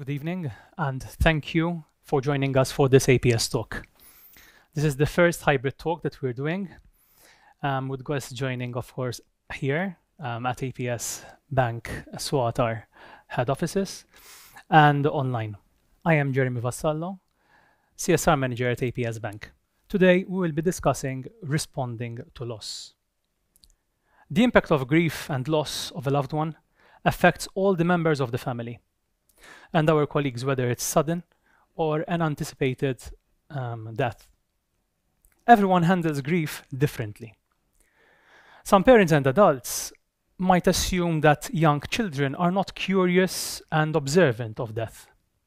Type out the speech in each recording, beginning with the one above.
Good evening, and thank you for joining us for this APS talk. This is the first hybrid talk that we're doing, with guests joining, of course, here at APS Bank Swatar head offices and online. I am Jeremy Vassallo, CSR Manager at APS Bank. Today, we will be discussing responding to loss. The impact of grief and loss of a loved one affects all the members of the family and our colleagues, whether it's sudden or an anticipated death. Everyone handles grief differently. Some parents and adults might assume that young children are not curious and observant of death.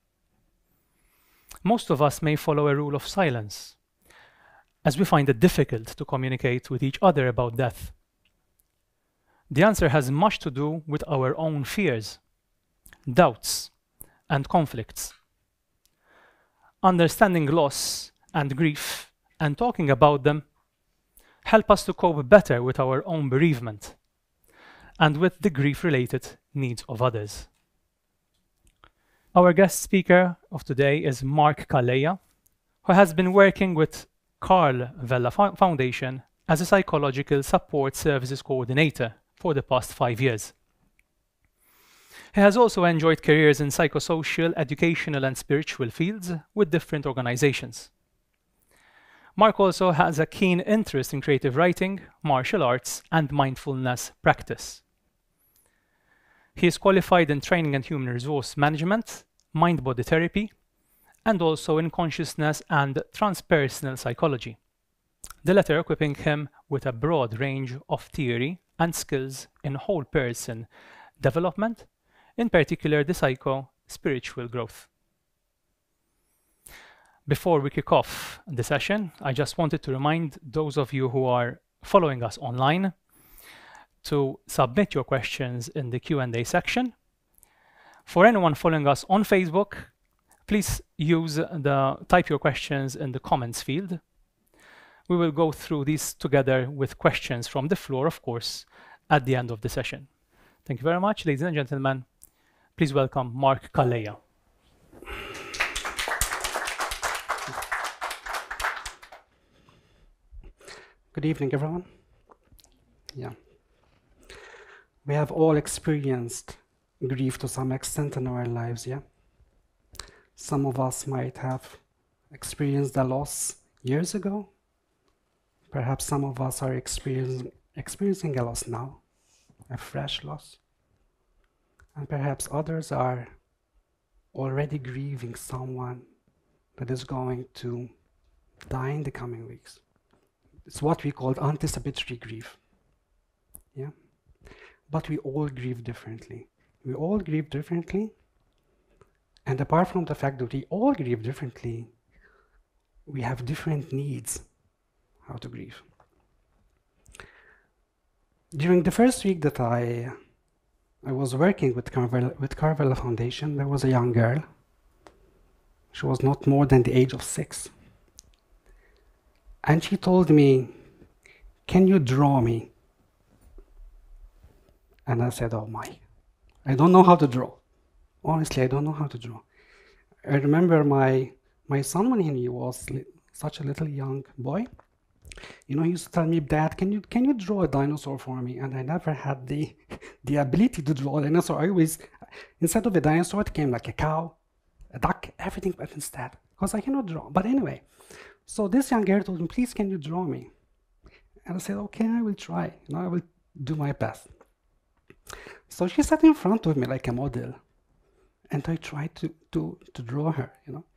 Most of us may follow a rule of silence, as we find it difficult to communicate with each other about death. The answer has much to do with our own fears, doubts, and conflicts. Understanding loss and grief and talking about them help us to cope better with our own bereavement and with the grief-related needs of others. Our guest speaker of today is Mark Calleja, who has been working with Carl Vella Foundation as a psychological support services coordinator for the past 5 years. He has also enjoyed careers in psychosocial, educational, and spiritual fields with different organizations. Mark also has a keen interest in creative writing, martial arts, and mindfulness practice. He is qualified in training and human resource management, mind-body therapy, and also in consciousness and transpersonal psychology, the latter equipping him with a broad range of theory and skills in whole person development, in particular the psycho-spiritual growth. Before we kick off the session, I just wanted to remind those of you who are following us online to submit your questions in the Q&A section. For anyone following us on Facebook, please type your questions in the comments field. We will go through these together with questions from the floor, of course, at the end of the session. Thank you very much, ladies and gentlemen. Please welcome Mark Calleja. Good evening, everyone. Yeah. We have all experienced grief to some extent in our lives, yeah? Some of us might have experienced a loss years ago. Perhaps some of us are experiencing a loss now, a fresh loss. And perhaps others are already grieving someone that is going to die in the coming weeks. It's what we call anticipatory grief. Yeah? But we all grieve differently. We all grieve differently. And apart from the fact that we all grieve differently, we have different needs how to grieve. During the first week that I was working with Carvella Foundation, there was a young girl. She was not more than the age of 6. And she told me, "Can you draw me?" And I said, "Oh my, I don't know how to draw. Honestly, I don't know how to draw." I remember my son, when he was such a little young boy, he used to tell me, "Dad, can you draw a dinosaur for me?" And I never had the ability to draw a dinosaur. I always, instead of a dinosaur, it came like a cow, a duck, everything, but instead, because I cannot draw. But anyway, so this young girl told me, "Please, can you draw me?" And I said, "Okay, I will try. I will do my best." So she sat in front of me like a model, and I tried to draw her,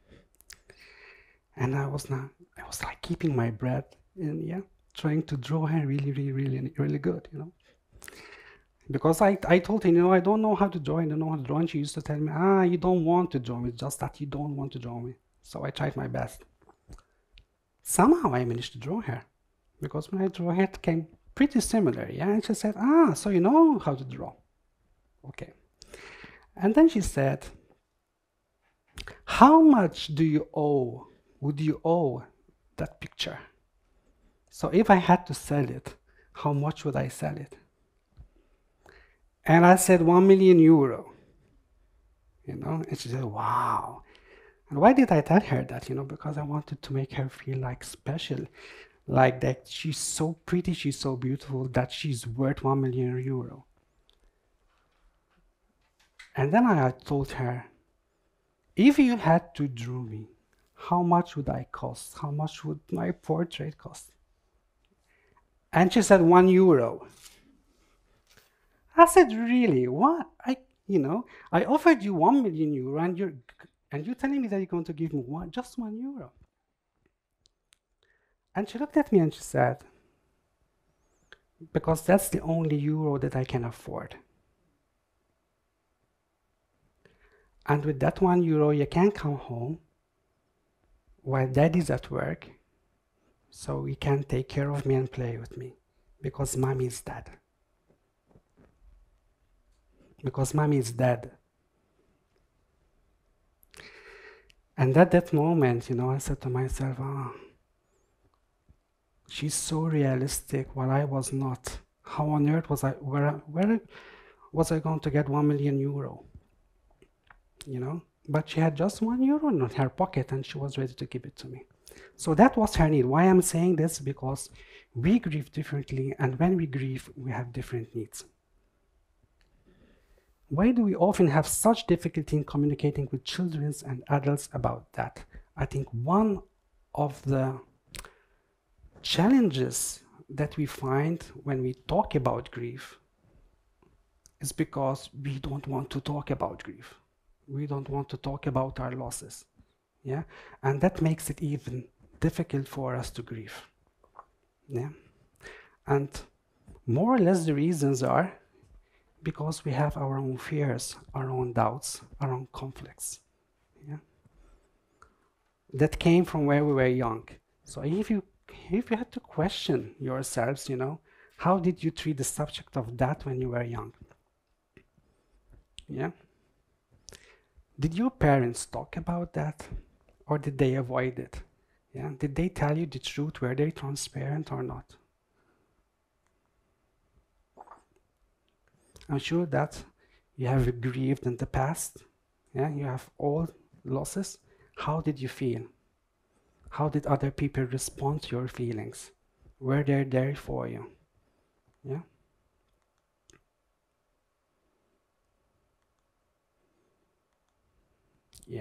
And I was like keeping my breath and trying to draw her really, really, really, really good, Because I told her, I don't know how to draw, I don't know how to draw. And she used to tell me, "You don't want to draw me, it's just that you don't want to draw me." So I tried my best. Somehow I managed to draw her, because when I drew her, it came pretty similar, And she said, "So you know how to draw." Okay. And then she said, "How much would you owe that picture? So if I had to sell it, how much would I sell it?" And I said, €1 million. you know? And she said, wow. And why did I tell her that? You know, because I wanted to make her feel like special, like that she's so pretty, she's so beautiful, that she's worth 1 million euro. And then I told her, if you had to draw me, how much would I cost? How much would my portrait cost? And she said, 1 euro. I said, really? What? I offered you 1 million euro, and you're telling me that you're going to give me just 1 euro. And she looked at me and she said, because that's the only euro that I can afford. And with that 1 euro, you can come home while daddy's at work, so he can take care of me and play with me, because mommy is dead. Because mommy is dead. And at that moment, I said to myself, she's so realistic while I was not. How on earth was where was I going to get 1 million euro? But she had just 1 euro in her pocket and she was ready to give it to me. So that was her need. Why I'm saying this? Because we grieve differently, and when we grieve, we have different needs. Why do we often have such difficulty in communicating with children and adults about that? I think one of the challenges that we find when we talk about grief is because we don't want to talk about grief. We don't want to talk about our losses. Yeah? And that makes it even difficult for us to grieve. Yeah? And more or less the reasons are because we have our own fears, our own doubts, our own conflicts. Yeah? That came from where we were young. So if you had to question yourselves, how did you treat the subject of that when you were young? Yeah? Did your parents talk about that, or did they avoid it? Yeah? Did they tell you the truth? Were they transparent or not? I'm sure that you have grieved in the past. Yeah? You have all losses. How did you feel? How did other people respond to your feelings? Were they there for you? Yeah? Yeah.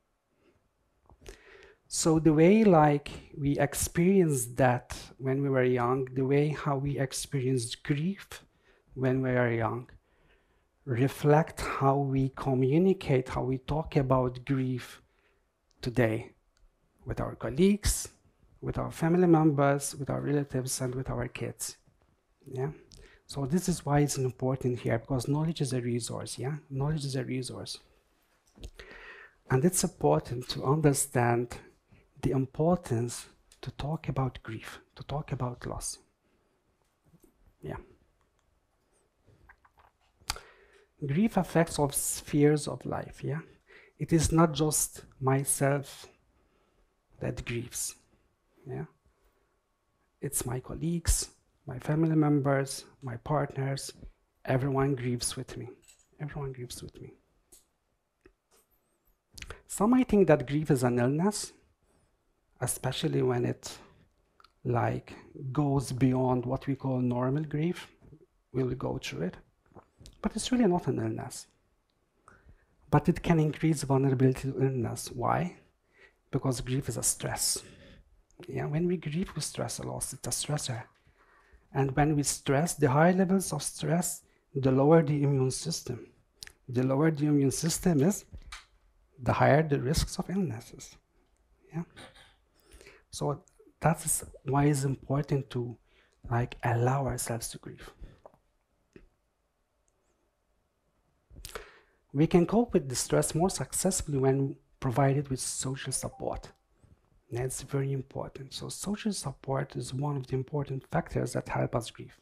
So the way we experienced that when we were young, the way how we experienced grief when we were young, reflect how we communicate, how we talk about grief today with our colleagues, with our family members, with our relatives, and with our kids. Yeah. So this is why it's important here, because knowledge is a resource. Yeah, knowledge is a resource, and it's important to understand the importance to talk about grief, to talk about loss. Yeah. Grief affects all spheres of life. Yeah. It is not just myself that grieves. Yeah. It's my colleagues, my family members, my partners. Everyone grieves with me. Everyone grieves with me. Some might think that grief is an illness, especially when it goes beyond what we call normal grief. We'll go through it. But it's really not an illness. But it can increase vulnerability to illness. Why? Because grief is a stress. Yeah, when we grieve, we stress a lot. It's a stressor. And when we stress, the higher levels of stress, the lower the immune system. The lower the immune system is, the higher the risks of illnesses. Yeah. So that's why it's important to allow ourselves to grieve. We can cope with the stress more successfully when provided with social support. That's very important. So social support is one of the important factors that help us grieve.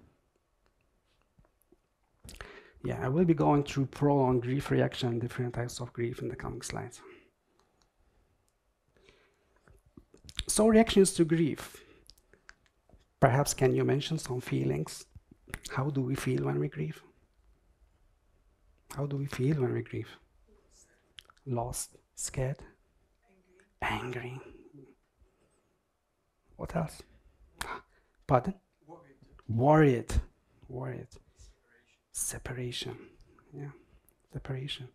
Yeah, I will be going through prolonged grief reaction and different types of grief in the coming slides. So reactions to grief. Perhaps can you mention some feelings? How do we feel when we grieve? How do we feel when we grieve? Lost, scared, angry. What else? Pardon? Worried. Worried. Separation. Yeah, separation.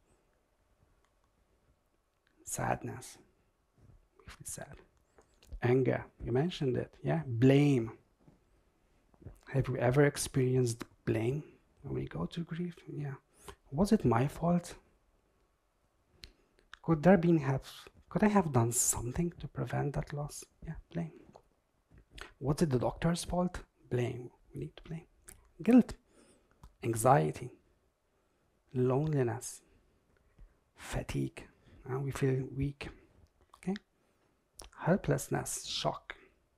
Sadness. We feel sad. Anger. You mentioned it. Yeah, blame. Have you ever experienced blame when we go to grief? Yeah. Was it my fault? Could I have done something to prevent that loss? Yeah, blame. Was it the doctor's fault? Blame. We need to blame. Guilt, anxiety, loneliness, fatigue. We feel weak. Okay. Helplessness, shock,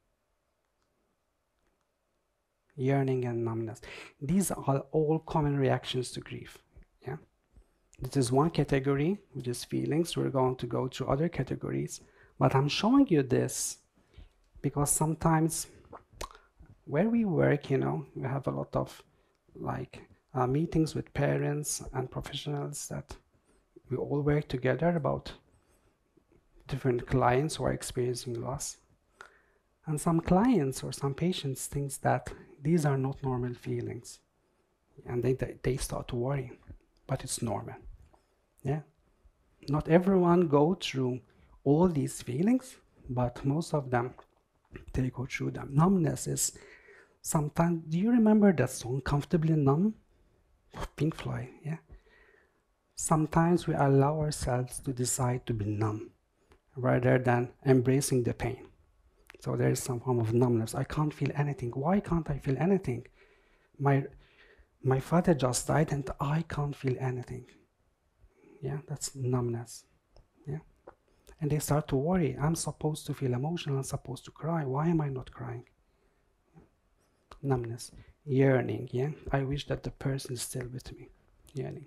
yearning, and numbness. These are all common reactions to grief. Yeah. This is one category, which is feelings. We're going to go through other categories, but I'm showing you this because sometimes where we work, we have a lot of meetings with parents and professionals that we all work together about different clients who are experiencing loss. And some clients or some patients think that these are not normal feelings, and they start to worry, but it's normal. Yeah, not everyone go through all these feelings, but most of them, they go through them. Numbness is sometimes, do you remember that song Comfortably Numb? Pink Floyd, yeah. Sometimes we allow ourselves to decide to be numb rather than embracing the pain. So there is some form of numbness. I can't feel anything. Why can't I feel anything? My father just died and I can't feel anything. Yeah, that's numbness. Yeah. And they start to worry. I'm supposed to feel emotional. I'm supposed to cry. Why am I not crying? Numbness. Yearning. Yeah. I wish that the person is still with me. Yearning.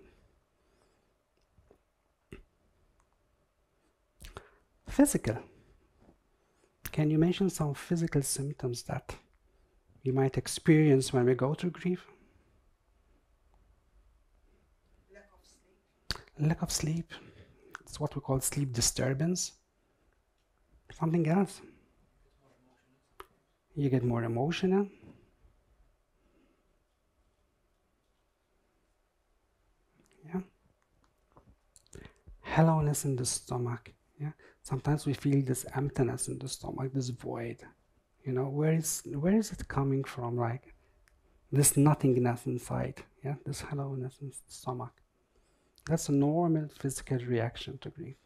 Physical. Can you mention some physical symptoms that we might experience when we go through grief? Lack of sleep. It's what we call sleep disturbance. Something else. You get more emotional. Yeah. Hollowness in the stomach. Yeah. Sometimes we feel this emptiness in the stomach, this void. Where is it coming from? Like this nothingness inside. Yeah. This hollowness in the stomach. That's a normal physical reaction to grief.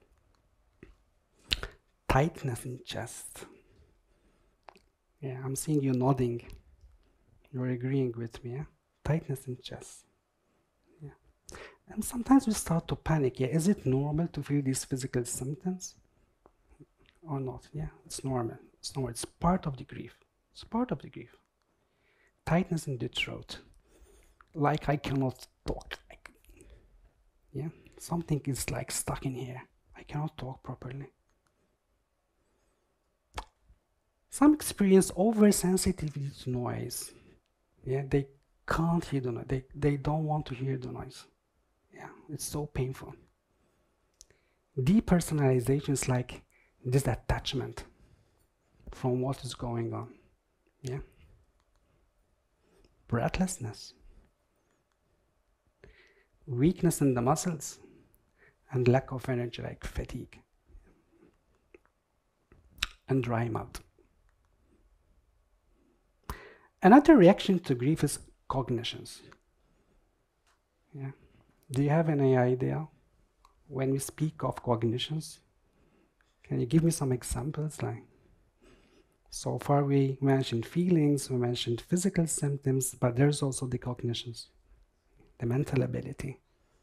Tightness in chest. Yeah, I'm seeing you nodding. You're agreeing with me, yeah? Tightness in chest. Yeah. And sometimes we start to panic. Yeah, is it normal to feel these physical symptoms or not? Yeah, it's normal. It's normal. It's part of the grief. It's part of the grief. Tightness in the throat. Like I cannot talk. Yeah, something is like stuck in here. I cannot talk properly. Some experience oversensitivity to noise. Yeah, they can't hear the noise. They don't want to hear the noise. Yeah, it's so painful. Depersonalization is like detachment from what is going on. Yeah. Breathlessness. Weakness in the muscles and lack of energy, like fatigue. And dry mouth. Another reaction to grief is cognitions. Yeah. Do you have any idea when we speak of cognitions? Can you give me some examples? Like, so far we mentioned feelings, we mentioned physical symptoms, but there's also the cognitions, the mental ability.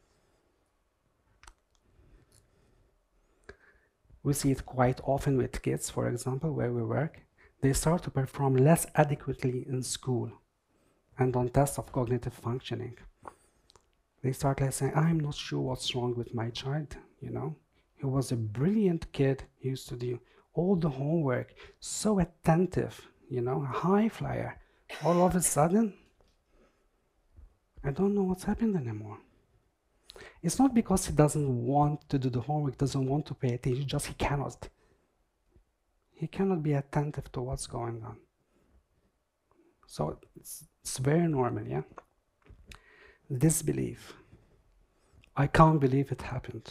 We see it quite often with kids, for example, where we work. They start to perform less adequately in school and on tests of cognitive functioning. They start like saying, I'm not sure what's wrong with my child, He was a brilliant kid. He used to do all the homework, so attentive, a high flyer. All of a sudden, I don't know what's happened anymore. It's not because he doesn't want to do the homework, doesn't want to pay attention, just he cannot. He cannot be attentive to what's going on. So it's very normal, yeah? Disbelief. I can't believe it happened.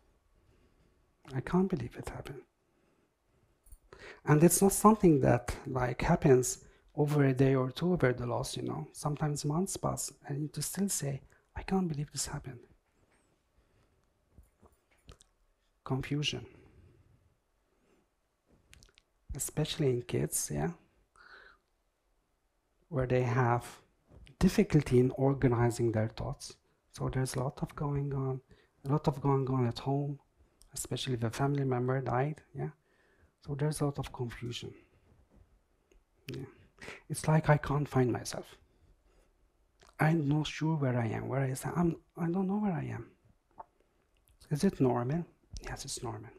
I can't believe it happened. And it's not something that like happens over a day or two over the loss, you know. Sometimes months pass and you just still say, I can't believe this happened. Confusion. Especially in kids, yeah, where they have difficulty in organizing their thoughts. So there's a lot of going on at home, especially if a family member died, yeah. So there's a lot of confusion. Yeah. It's like I can't find myself. I'm not sure where I am, where I am. I don't know where I am. Is it normal? Yes, it's normal.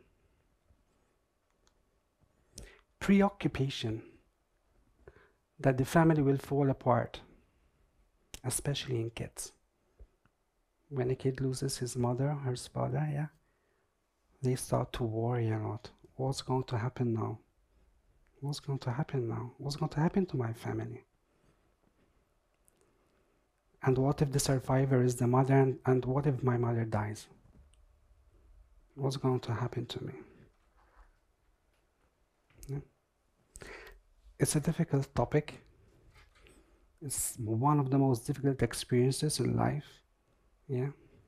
Preoccupation that the family will fall apart, especially in kids. When a kid loses his mother, her father, yeah, they start to worry a lot. What's going to happen now? What's going to happen now? What's going to happen to my family? And what if the survivor is the mother, and what if my mother dies? What's going to happen to me? Yeah. It's a difficult topic. It's one of the most difficult experiences in life. Yeah.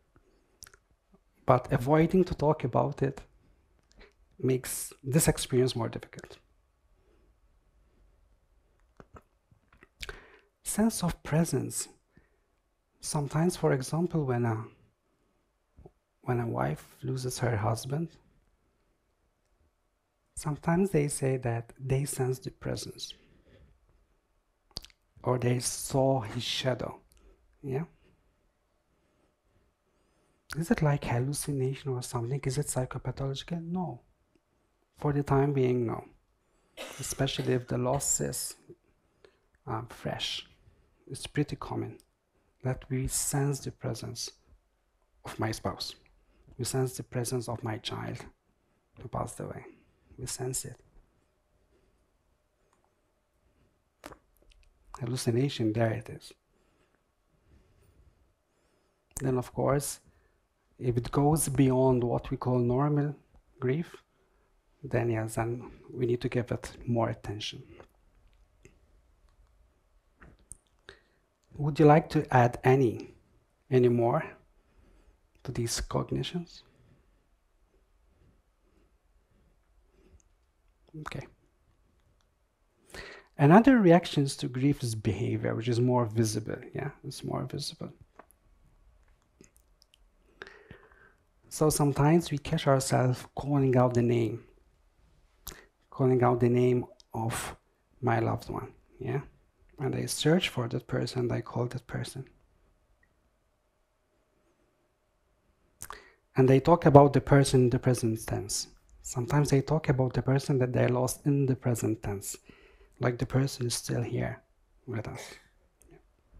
But avoiding to talk about it makes this experience more difficult. Sense of presence. Sometimes, for example, when a wife loses her husband, sometimes they say that they sense the presence, or they saw his shadow. Yeah. Is it like hallucination or something? Is it psychopathological? No. For the time being, no. Especially if the loss is fresh. It's pretty common that we sense the presence of my spouse. We sense the presence of my child who passed away. We sense it. Hallucination, there it is. Then, of course, if it goes beyond what we call normal grief, then yes, then we need to give it more attention. Would you like to add any more to these cognitions? Okay. Another reactions to grief is behavior, which is more visible. Yeah, it's more visible. So sometimes we catch ourselves calling out the name of my loved one. Yeah, and I search for that person, and I call that person. And they talk about the person in the present tense. Sometimes they talk about the person that they lost in the present tense, like the person is still here with us. Yeah.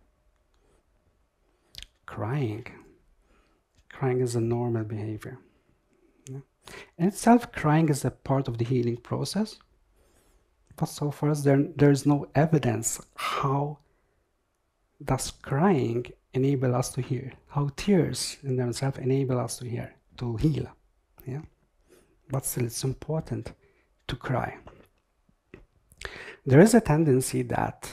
Crying is a normal behavior. Yeah. In itself, crying is a part of the healing process, but so far there is no evidence how does crying enable us to heal, how tears in themselves enable us to heal. Yeah. But still, it's important to cry. There is a tendency that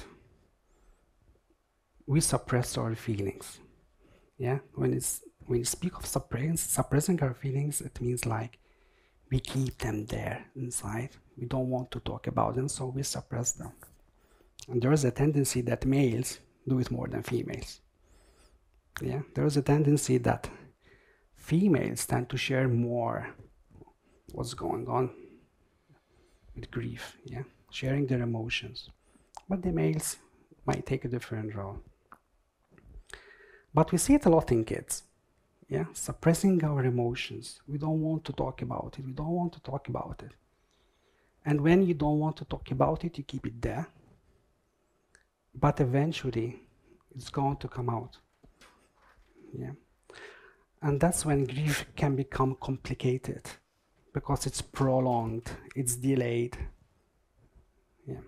we suppress our feelings. Yeah, when you speak of suppressing our feelings, it means like we keep them there inside. We don't want to talk about them, so we suppress them. And there is a tendency that males do it more than females. Yeah, there is a tendency that females tend to share more what's going on with grief, yeah, sharing their emotions. But the males might take a different role. But we see it a lot in kids, yeah, suppressing our emotions. We don't want to talk about it. And when you don't want to talk about it, you keep it there. But eventually, it's going to come out. Yeah. And that's when grief can become complicated because it's prolonged, it's delayed. Yeah.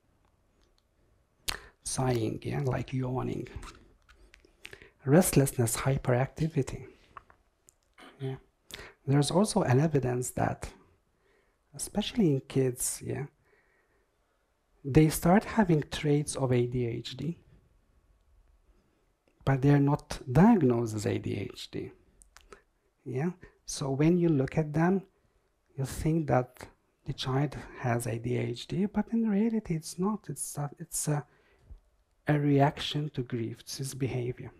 Sighing, yeah, like yawning. Restlessness, hyperactivity. Yeah. There's also an evidence that, especially in kids, yeah, they start having traits of ADHD, but they're not diagnosed as ADHD. Yeah. So when you look at them, you think that the child has ADHD, but in reality it's not. It's a reaction to grief. It's his behavior.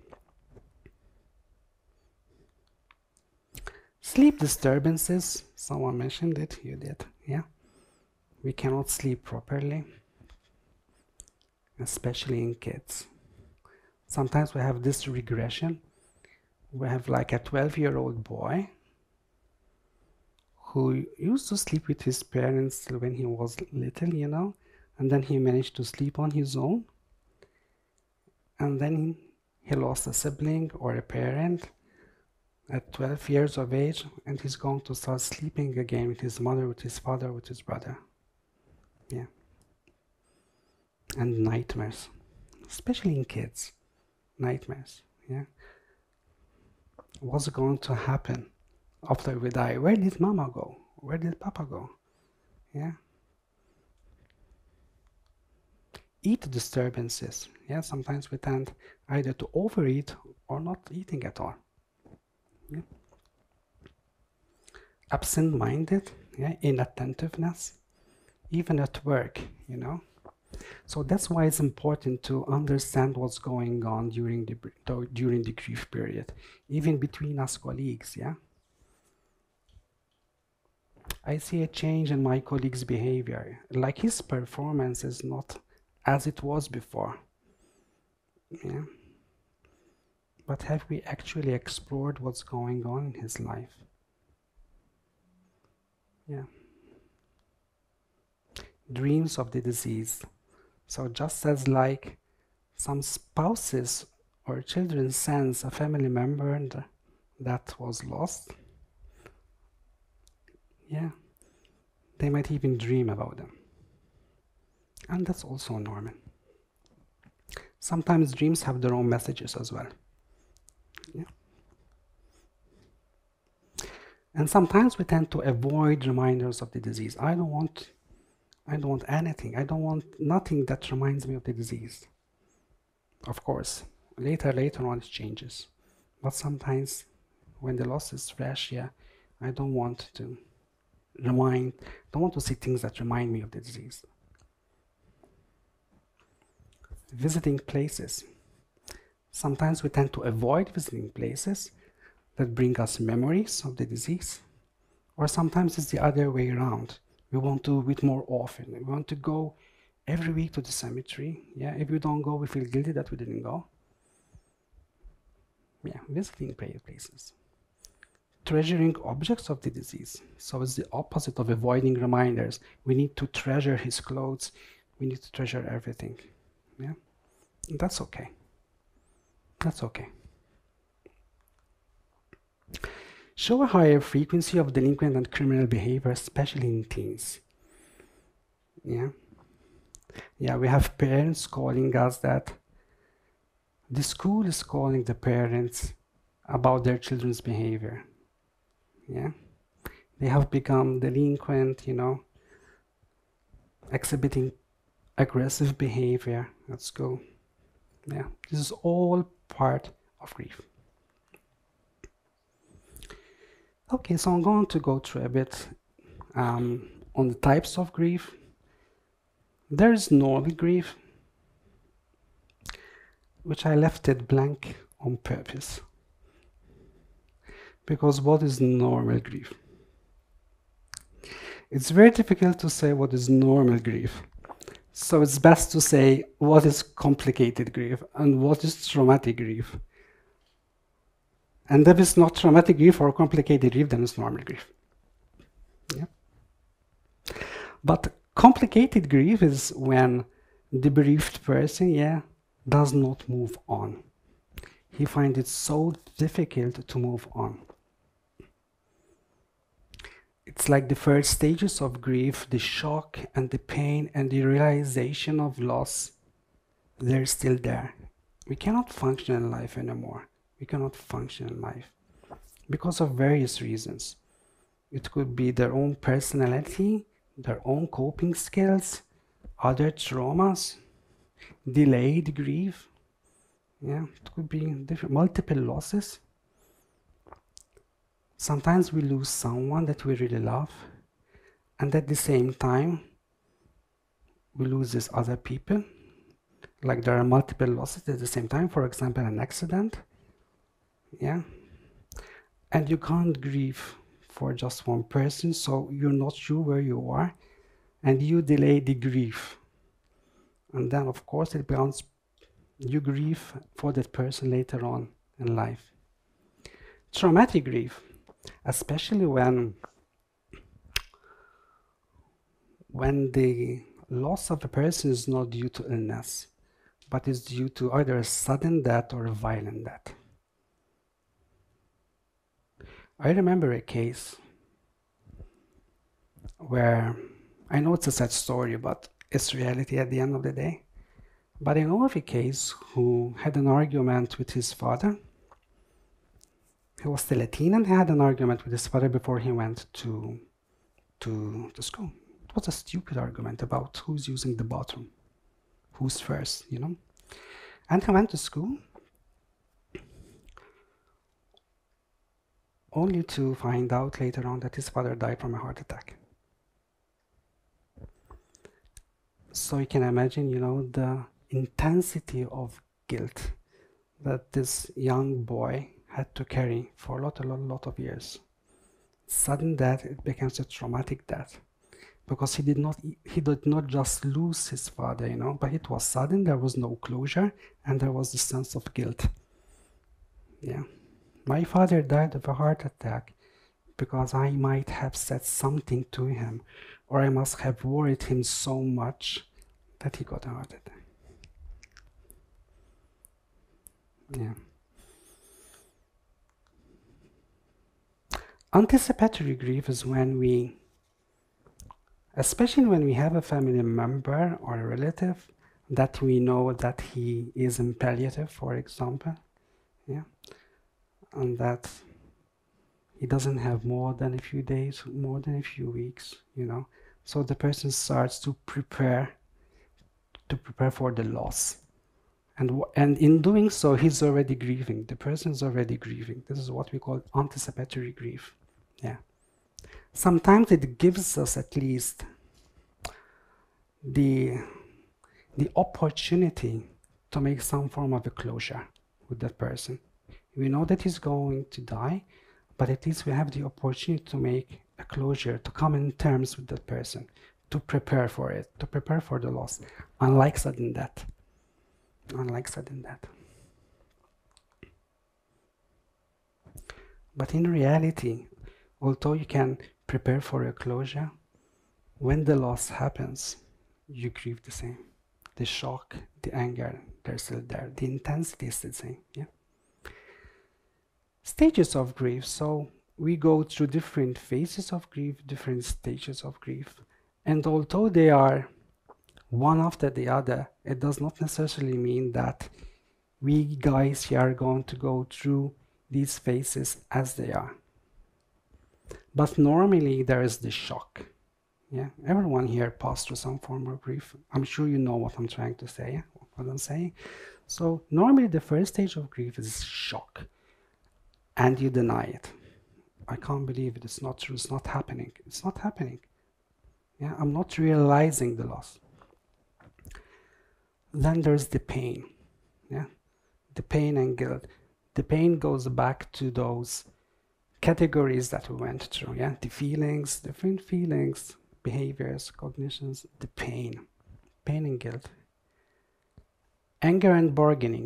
Sleep disturbances. Someone mentioned it. You did. Yeah. We cannot sleep properly, especially in kids. Sometimes we have this regression. We have like a 12-year-old boy who used to sleep with his parents when he was little, you know, and then he managed to sleep on his own. And then he lost a sibling or a parent at 12 years of age, and he's going to start sleeping again with his mother, with his father, with his brother. Yeah. And nightmares, especially in kids. Nightmares. Yeah. What's going to happen after we die? Where did mama go? Where did papa go? Yeah. Eat disturbances. Yeah, sometimes we tend either to overeat or not eating at all. Yeah. Absent-minded, yeah, inattentiveness, even at work, you know. So that's why it's important to understand what's going on during the grief period, even between us colleagues, yeah. I see a change in my colleague's behavior, like his performance is not as it was before. Yeah. But have we actually explored what's going on in his life? Yeah. Dreams of the deceased. So just as like some spouses or children sense a family member that was lost, yeah, they might even dream about them. And that's also normal. Sometimes dreams have their own messages as well. Yeah. And sometimes we tend to avoid reminders of the disease. I don't want anything. I don't want nothing that reminds me of the disease. Of course, later on it changes. But sometimes when the loss is fresh, yeah, I don't want to see things that remind me of the disease. Visiting places. Sometimes we tend to avoid visiting places that bring us memories of the disease. Or sometimes it's the other way around. We want to do it more often. We want to go every week to the cemetery. Yeah, if we don't go, we feel guilty that we didn't go. Yeah, visiting places. Treasuring objects of the disease. So it's the opposite of avoiding reminders. We need to treasure his clothes. We need to treasure everything. Yeah, and that's okay. That's okay. Show a higher frequency of delinquent and criminal behavior, especially in teens. Yeah. Yeah, we have parents calling us that the school is calling the parents about their children's behavior. Yeah. They have become delinquent, you know, exhibiting aggressive behavior at school. Yeah, this is all part of grief. Okay, so I'm going to go through a bit on the types of grief. There is normal grief, which I left it blank on purpose. Because what is normal grief? It's very difficult to say what is normal grief. So it's best to say what is complicated grief and what is traumatic grief. And if it's not traumatic grief or complicated grief, then it's normal grief. Yeah. But complicated grief is when the bereaved person, yeah, does not move on. he finds it so difficult to move on. It's like the first stages of grief, the shock and the pain and the realization of loss, they're still there. We cannot function in life anymore. We cannot function in life because of various reasons. It could be their own personality, their own coping skills, other traumas, delayed grief. Yeah, it could be different, multiple losses. Sometimes we lose someone that we really love, and at the same time, we lose these other people. Like there are multiple losses at the same time, for example, an accident. Yeah. And you can't grieve for just one person, so you're not sure where you are, and you delay the grief. And then, of course, it becomes you grieve for that person later on in life. Traumatic grief, especially when the loss of a person is not due to illness, but is due to either a sudden death or a violent death. I remember a case where, I know it's a sad story, but it's reality at the end of the day. But I know of a case who had an argument with his father. He was still a teen and he had an argument with his father before he went to school. It was a stupid argument about who's using the bathroom, who's first, you know. And he went to school only to find out later on that his father died from a heart attack. So you can imagine, you know, the intensity of guilt that this young boy had to carry for a lot of years. Sudden death, it becomes a traumatic death because he did not just lose his father, you know, but it was sudden. There was no closure, and there was the sense of guilt. Yeah, my father died of a heart attack because I might have said something to him, or I must have worried him so much that he got a heart attack. Yeah. Anticipatory grief is when we, especially when we have a family member or a relative that we know that he is in palliative, for example, yeah, and that he doesn't have more than a few days, more than a few weeks, you know. So the person starts to prepare for the loss. And in doing so, he's already grieving. The person is already grieving. This is what we call anticipatory grief. Yeah. Sometimes it gives us at least the opportunity to make some form of a closure with that person. We know that he's going to die, but at least we have the opportunity to make a closure, to come in terms with that person, to prepare for it, to prepare for the loss, unlike sudden death. Unlike sudden death. But in reality, although you can prepare for a closure, when the loss happens, you grieve the same. The shock, the anger, they're still there. The intensity is the same. Yeah. Stages of grief. So we go through different phases of grief, different stages of grief. And although they are one after the other, it does not necessarily mean that we guys here are going to go through these phases as they are. But normally there is the shock. Yeah, everyone here passed through some form of grief. I'm sure you know what I'm trying to say, what I'm saying. So normally the first stage of grief is shock, and you deny it. I can't believe it. It's not true. It's not happening. It's not happening. Yeah, I'm not realizing the loss. Then there's the pain. Yeah, the pain and guilt. The pain goes back to those categories that we went through. Yeah, the feelings, different feelings, behaviors, cognitions, the pain and guilt. Anger and bargaining.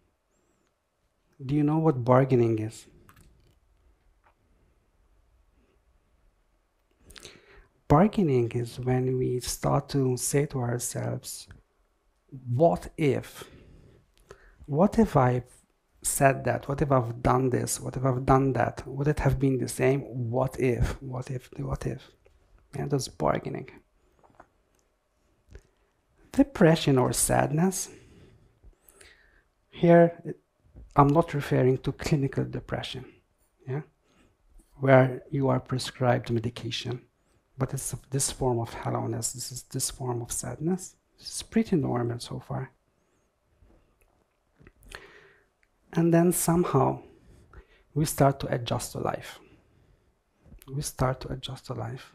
Do you know what bargaining is? Bargaining is when we start to say to ourselves, what if I said that? What if I've done this? What if I've done that? Would it have been the same? What if? What if? What if? Yeah, that's bargaining. Depression or sadness. Here, I'm not referring to clinical depression, yeah, where you are prescribed medication, but it's this form of hollowness. This form of sadness. It's pretty normal so far. And then somehow we start to adjust to life. We start to adjust to life.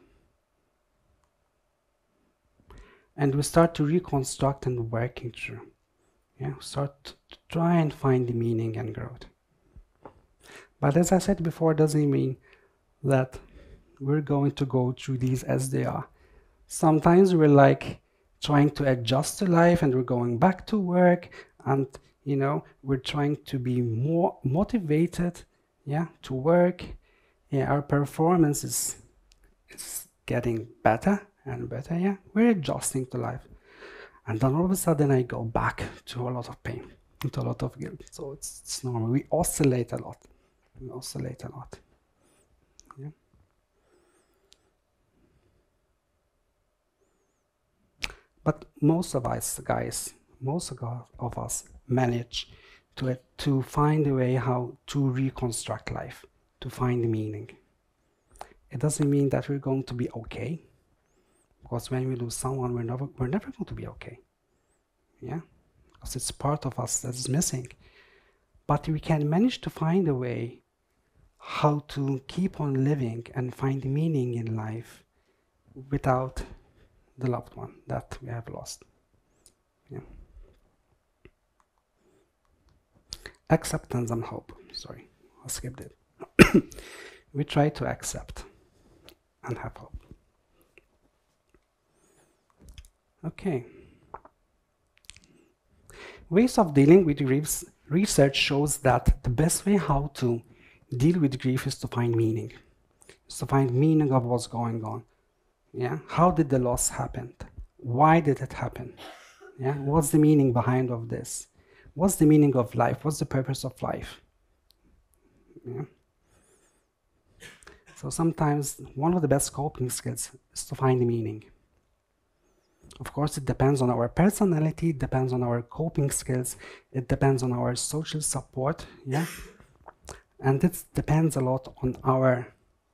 And we start to reconstruct and working through. Yeah, start to try and find the meaning and growth. But as I said before, doesn't mean that we're going to go through these as they are. Sometimes we're like trying to adjust to life and we're going back to work and we're trying to be more motivated, yeah, to work. Yeah, our performance is getting better and better. Yeah, we're adjusting to life. And then all of a sudden I go back to a lot of pain, into a lot of guilt. So it's normal. We oscillate a lot. We oscillate a lot. Yeah. But most of us, guys, most of us manage to find a way how to reconstruct life, to find meaning. It doesn't mean that we're going to be okay, because when we lose someone, we're never going to be okay. Yeah, because it's part of us that's missing. But we can manage to find a way how to keep on living and find meaning in life without the loved one that we have lost. Yeah. Acceptance and hope. Sorry, I skipped it. We try to accept and have hope. Okay. Ways of dealing with grief. Research shows that the best way how to deal with grief is to find meaning. Is to find meaning of what's going on. Yeah. How did the loss happen? Why did it happen? Yeah. What's the meaning behind of this? What's the meaning of life? What's the purpose of life? Yeah. So sometimes one of the best coping skills is to find meaning. Of course, it depends on our personality, it depends on our coping skills, it depends on our social support, yeah? And it depends a lot on our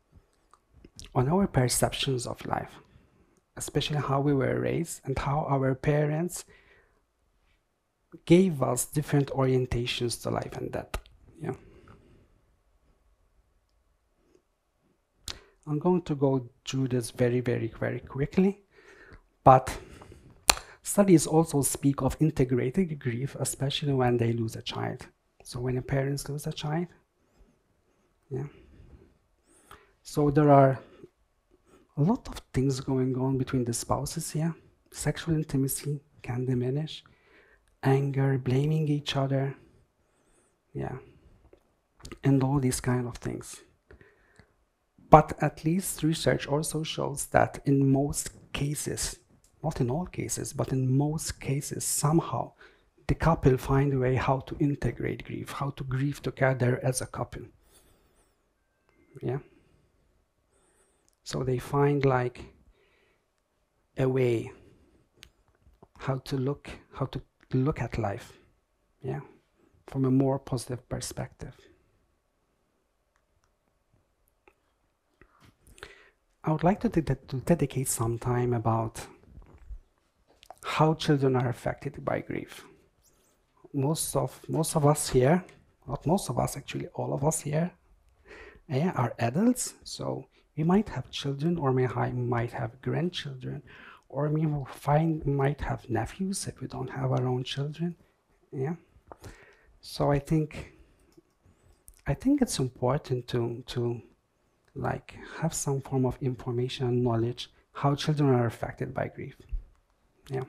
perceptions of life, especially how we were raised and how our parents gave us different orientations to life and death, yeah? I'm going to go through this very, very, very quickly, but studies also speak of integrated grief, especially when they lose a child. So when your parents lose a child, yeah. So there are a lot of things going on between the spouses here. Sexual intimacy can diminish, anger, blaming each other, yeah, and all these kind of things. But at least research also shows that in most cases, not in all cases, but in most cases, somehow the couple find a way how to integrate grief, how to grieve together as a couple. Yeah. So they find like a way how to look at life, yeah, from a more positive perspective. I would like to dedicate some time about how children are affected by grief. Most of us here, not most of us, actually all of us here, are adults. So we might have children, or we might have grandchildren, or we might have nephews if we don't have our own children. Yeah. So I think it's important to like have some form of information and knowledge how children are affected by grief. Yeah.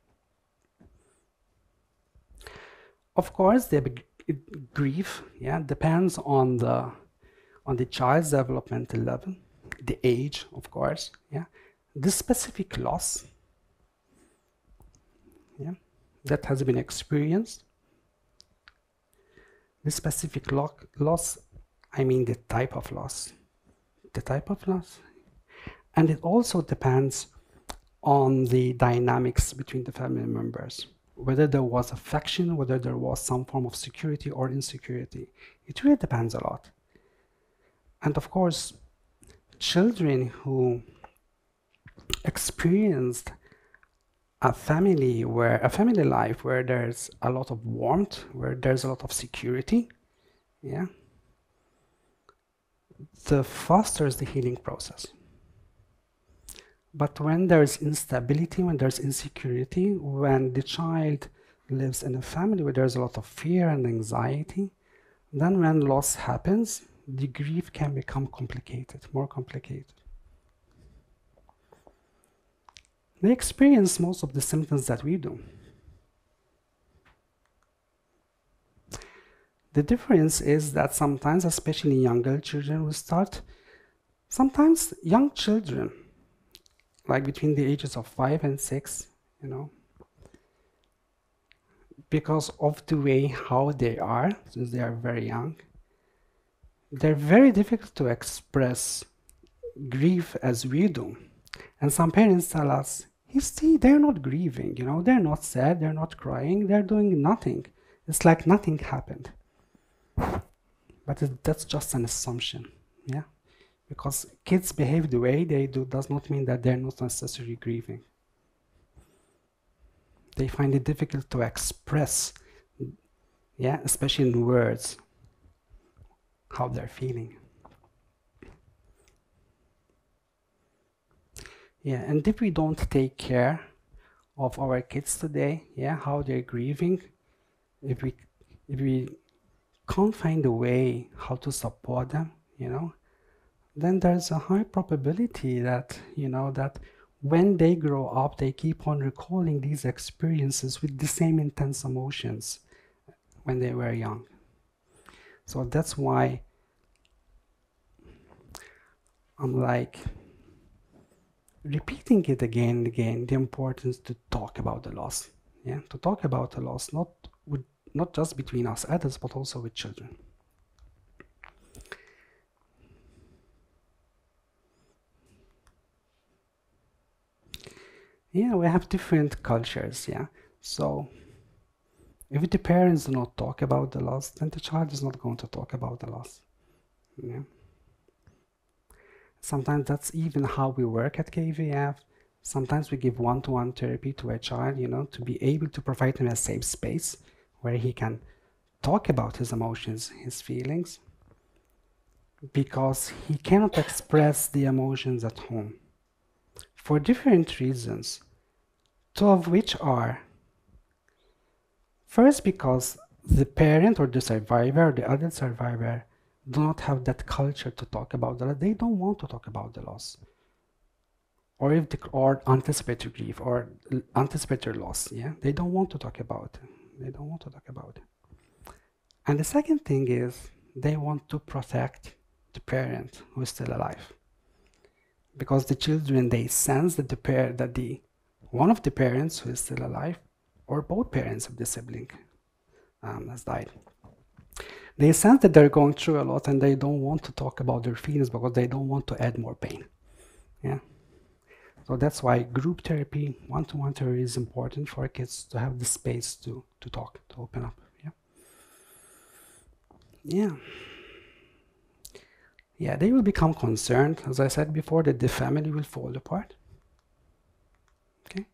Of course, the grief, yeah, depends on the child's developmental level, the age, of course, yeah, the specific loss, yeah, that has been experienced. The specific loss, I mean the type of loss. The type of loss. And it also depends on the dynamics between the family members, whether there was affection, whether there was some form of security or insecurity. It really depends a lot. And of course, children who experienced a family life where there's a lot of warmth, where there's a lot of security, yeah, the fosters the healing process. But when there's instability, when there's insecurity, when the child lives in a family where there's a lot of fear and anxiety, then when loss happens, the grief can become complicated, more complicated. They experience most of the symptoms that we do. The difference is that sometimes, especially younger children, will start, sometimes young children, like between the ages of 5 and 6, you know, because of the way how they are, since they are very young, they're very difficult to express grief as we do. And some parents tell us, you see, they're not grieving, you know, they're not sad, they're not crying, they're doing nothing. It's like nothing happened. But that's just an assumption, yeah? Because kids behave the way they do does not mean that they're not necessarily grieving. They find it difficult to express, yeah, especially in words, how they're feeling. Yeah, and if we don't take care of our kids today, yeah, how they're grieving, if we can't find a way how to support them, you know, then there's a high probability that, you know, that when they grow up, they keep on recalling these experiences with the same intense emotions when they were young. So that's why I'm like repeating it again and again, the importance to talk about the loss. Yeah, to talk about the loss, not just between us adults, but also with children. Yeah, we have different cultures, yeah. So if the parents do not talk about the loss, then the child is not going to talk about the loss. Yeah. Sometimes that's even how we work at KVF. Sometimes we give one-to-one therapy to a child, you know, to be able to provide him a safe space where he can talk about his emotions, his feelings, because he cannot express the emotions at home for different reasons, two of which are, first, because the parent or the survivor or the adult survivor do not have that culture to talk about the loss. They don't want to talk about the loss, or anticipatory grief or anticipatory loss. Yeah, they don't want to talk about it. They don't want to talk about it. And the second thing is they want to protect the parent who is still alive, because the children, they sense that one of the parents who is still alive, or both parents of the sibling has died. They sense that they're going through a lot and they don't want to talk about their feelings because they don't want to add more pain. Yeah. So that's why group therapy, one-to-one therapy is important for kids to have the space to talk, to open up. Yeah. Yeah. Yeah, they will become concerned, as I said before, that the family will fall apart. Okay.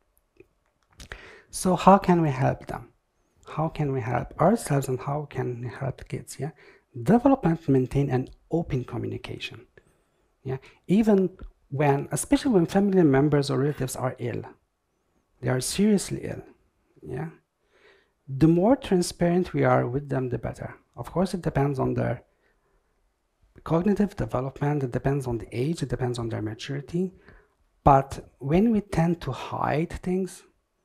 So how can we help them? How can we help ourselves and how can we help kids? Yeah, develop and maintain an open communication. Yeah, even when, especially when family members or relatives are ill, they are seriously ill. Yeah, the more transparent we are with them, the better. Of course, it depends on their cognitive development, it depends on the age, it depends on their maturity. But when we tend to hide things,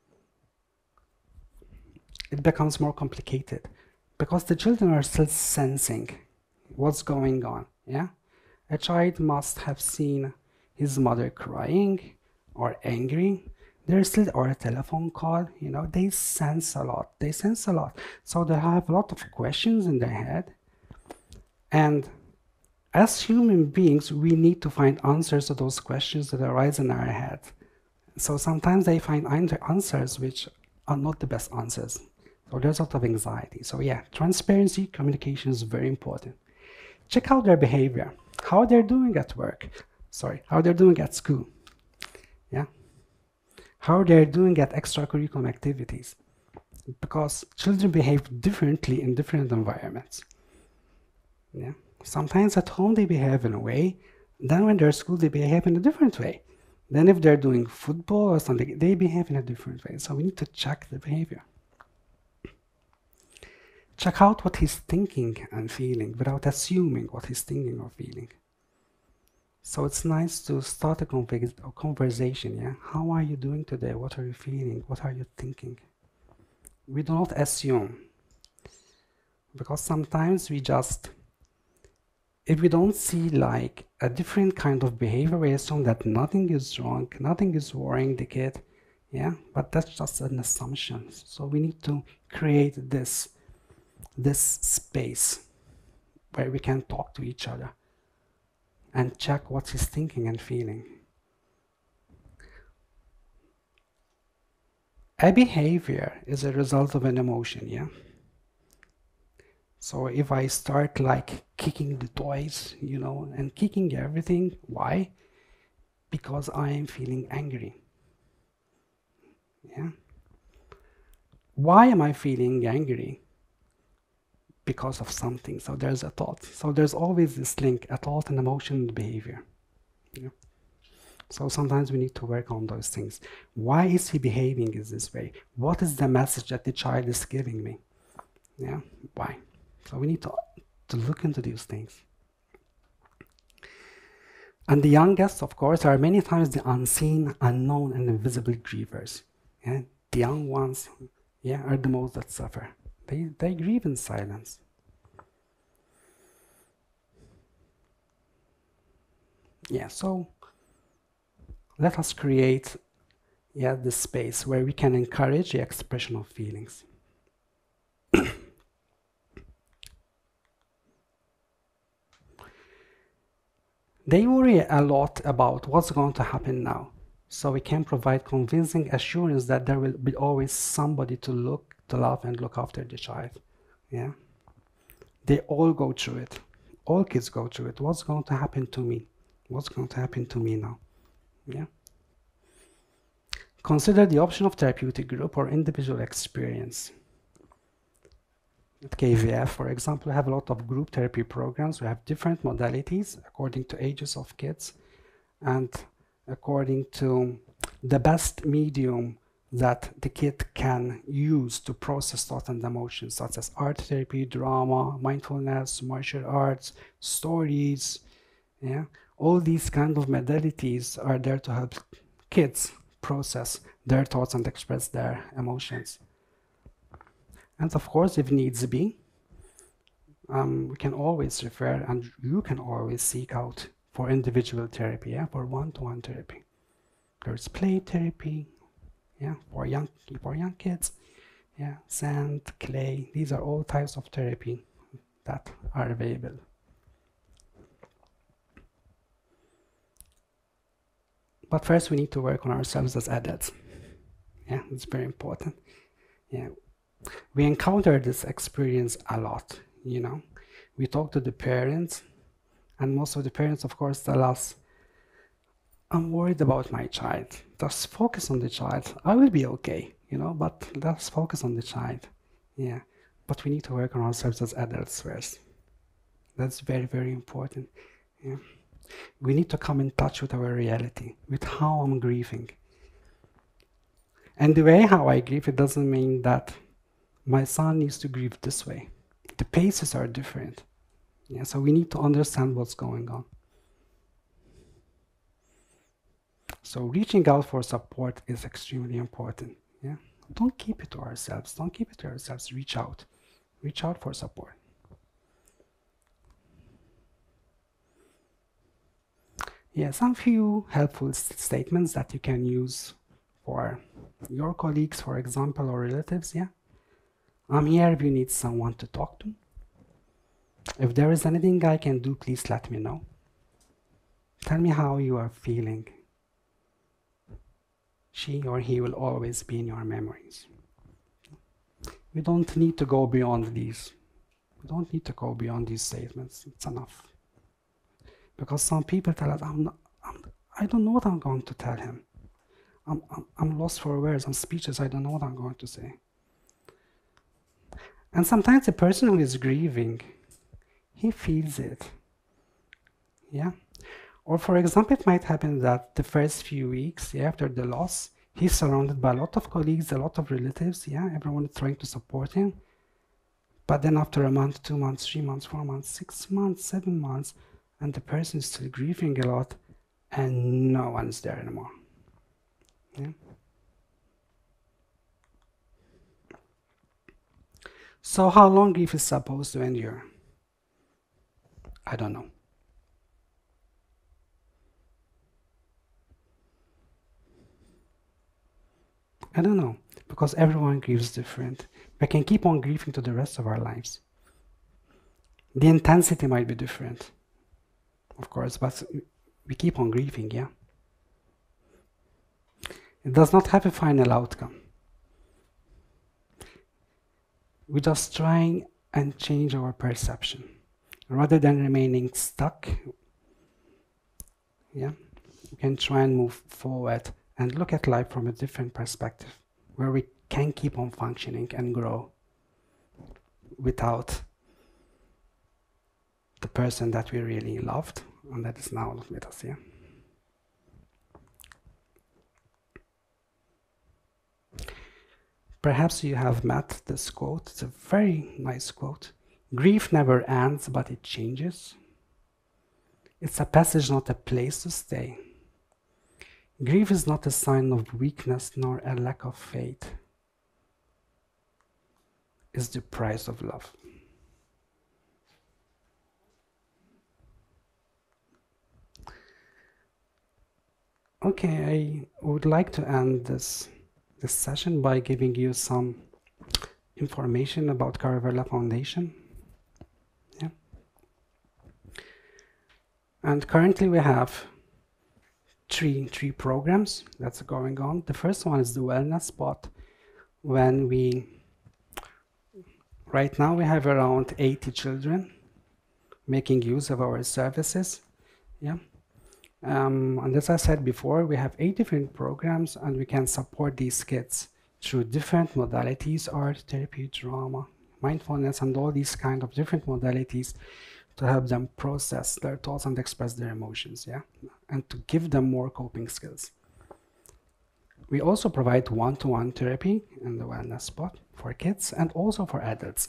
it becomes more complicated because the children are still sensing what's going on. Yeah, a child must have seen his mother crying or angry, They're still, or a telephone call, you know, they sense a lot. They sense a lot. So they have a lot of questions in their head. And as human beings, we need to find answers to those questions that arise in our head. So sometimes they find answers which are not the best answers. So there's a lot of anxiety. So yeah, transparency, communication is very important. Check out their behavior, how they're doing at work. Sorry, how they're doing at school. Yeah. How they're doing at extracurricular activities. Because children behave differently in different environments. Yeah. Sometimes at home they behave in a way, then when they're at school they behave in a different way. Then if they're doing football or something, they behave in a different way. So we need to check the behavior. Check out what he's thinking and feeling without assuming what he's thinking or feeling. So it's nice to start a conversation, yeah? How are you doing today? What are you feeling? What are you thinking? We do not assume. Because sometimes we just, if we don't see like a different kind of behavior, we assume that nothing is wrong, nothing is worrying the kid, yeah? But that's just an assumption. So we need to create this space where we can talk to each other and check what he's thinking and feeling. A behavior is a result of an emotion, yeah? So if I start like kicking the toys, you know, and kicking everything, why? Because I am feeling angry. Yeah. Why am I feeling angry? Because of something. So there's a thought. So there's always this link, a thought, an emotion, and behavior. Yeah. So sometimes we need to work on those things. Why is he behaving in this way? What is the message that the child is giving me? Yeah. Why? So we need to look into these things. And the youngest, of course, are many times the unseen, unknown, and invisible grievers. Yeah? The young ones, yeah, are the most that suffer. They grieve in silence. Yeah, so let us create, yeah, this space where we can encourage the expression of feelings. They worry a lot about what's going to happen now. So we can provide convincing assurance that there will be always somebody to love and look after the child. Yeah. They all go through it. All kids go through it. What's going to happen to me? What's going to happen to me now? Yeah. Consider the option of therapeutic group or individual experience. At KVF, for example, we have a lot of group therapy programs. We have different modalities according to ages of kids and according to the best medium that the kid can use to process thoughts and emotions, such as art therapy, drama, mindfulness, martial arts, stories. Yeah, all these kind of modalities are there to help kids process their thoughts and express their emotions. And of course, if needs be, we can always refer and you can always seek out for individual therapy, yeah, for one-to-one therapy. There's play therapy, yeah, for young kids, yeah, sand, clay. These are all types of therapy that are available. But first, we need to work on ourselves as adults. Yeah, it's very important. Yeah, we encounter this experience a lot. You know, we talk to the parents, and most of the parents, of course, tell us, I'm worried about my child. Just focus on the child. I will be okay, you know, but let's focus on the child. Yeah, but we need to work on ourselves as adults first. That's very, very important. Yeah. We need to come in touch with our reality, with how I'm grieving. And the way how I grieve, it doesn't mean that my son needs to grieve this way. The paces are different. Yeah, so we need to understand what's going on. So reaching out for support is extremely important. Yeah, don't keep it to ourselves. Don't keep it to ourselves. Reach out. Reach out for support. Yeah, some few helpful statements that you can use for your colleagues, for example, or relatives, yeah? I'm here if you need someone to talk to. If there is anything I can do, please let me know. Tell me how you are feeling. She or he will always be in your memories. We don't need to go beyond these. We don't need to go beyond these statements. It's enough. Because some people tell us, I don't know what I'm going to tell him. I'm lost for words. I'm speechless. I don't know what I'm going to say. And sometimes the person who is grieving, he feels it. Yeah? Or for example, it might happen that the first few weeks, yeah, after the loss, he's surrounded by a lot of colleagues, a lot of relatives, yeah, everyone is trying to support him. But then after a month, 2 months, 3 months, 4 months, 6 months, 7 months, and the person is still grieving a lot, and no one's there anymore. Yeah? So how long grief is supposed to endure? I don't know. I don't know, because everyone grieves different. We can keep on grieving to the rest of our lives. The intensity might be different, of course, but we keep on grieving, yeah? It does not have a final outcome. We're just trying and change our perception. Rather than remaining stuck, yeah, we can try and move forward and look at life from a different perspective, where we can keep on functioning and grow without the person that we really loved and that is now not with us here. Perhaps you have met this quote. It's a very nice quote. Grief never ends, but it changes. It's a passage, not a place to stay. Grief is not a sign of weakness nor a lack of faith. It's the price of love. Okay, I would like to end this session by giving you some information about Caravella Foundation. Yeah. And currently we have three programs that's going on. The first one is the wellness spot, when right now we have around 80 children making use of our services. Yeah. And as I said before, we have 8 different programs, and we can support these kids through different modalities: art, therapy, drama, mindfulness, and all these kind of different modalities to help them process their thoughts and express their emotions, yeah, and to give them more coping skills. We also provide one-to-one therapy in the wellness spot for kids and also for adults.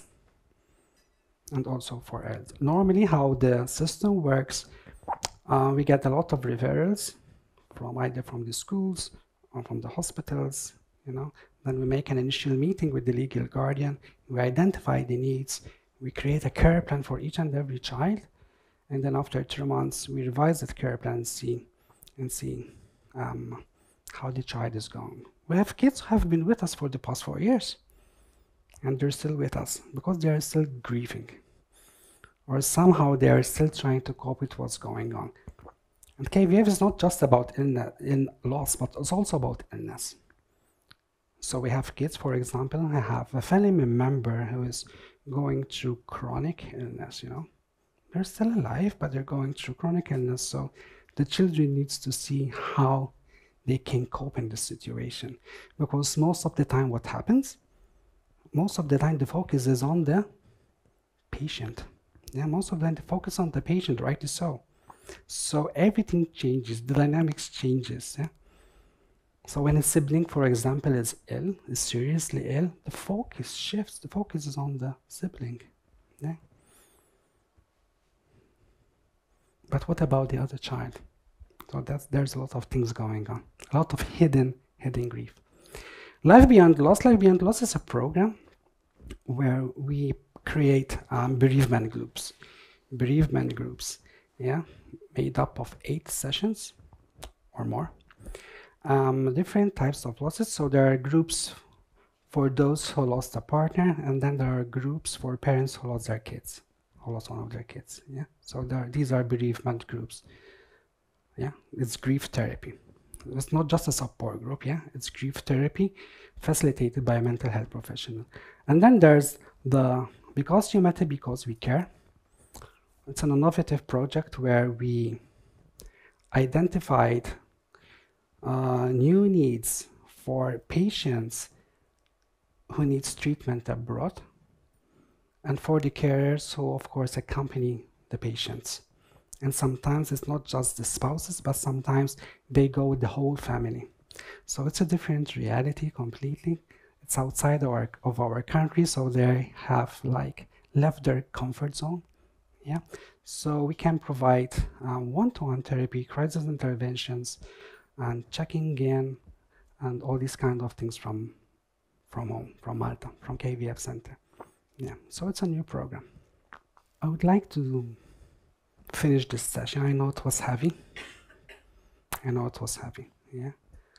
Normally, how the system works, we get a lot of referrals from either from the schools or from the hospitals, you know. Then we make an initial meeting with the legal guardian. We identify the needs. We create a care plan for each and every child. And then after 3 months, we revise that care plan and see how the child is going. We have kids who have been with us for the past 4 years, and they're still with us because they are still grieving, or somehow they are still trying to cope with what's going on. And KVF is not just about loss, but it's also about illness. So we have kids, for example, who have a family member who is going through chronic illness, you know. They're still alive, but they're going through chronic illness. So the children needs to see how they can cope in this situation. Because most of the time what happens, most of the time the focus is on the patient. Yeah, most of the time the focus on the patient, rightly so. So everything changes, the dynamics changes. Yeah? So when a sibling, for example, is ill, is seriously ill, the focus shifts. The focus is on the sibling. Yeah? But what about the other child? So there's a lot of things going on, a lot of hidden grief. Life Beyond Loss is a program where we create bereavement groups, yeah, made up of 8 sessions or more. Different types of losses. So there are groups for those who lost a partner, and then there are groups for parents who lost their kids, who lost one of their kids. Yeah. So these are bereavement groups. Yeah. It's grief therapy. It's not just a support group. Yeah. It's grief therapy facilitated by a mental health professional. And then there's the Because You Matter, Because We Care. It's an innovative project where we identified new needs for patients who needs treatment abroad, and for the carers who, of course, accompany the patients. And sometimes it's not just the spouses, but sometimes they go with the whole family. So it's a different reality completely. It's outside of our country, so they have like left their comfort zone. Yeah. So we can provide one-to-one therapy, crisis interventions, and checking in, and all these kind of things from home, from Malta, from KVF Center. Yeah, so it's a new program. I would like to finish this session. I know it was heavy. Yeah.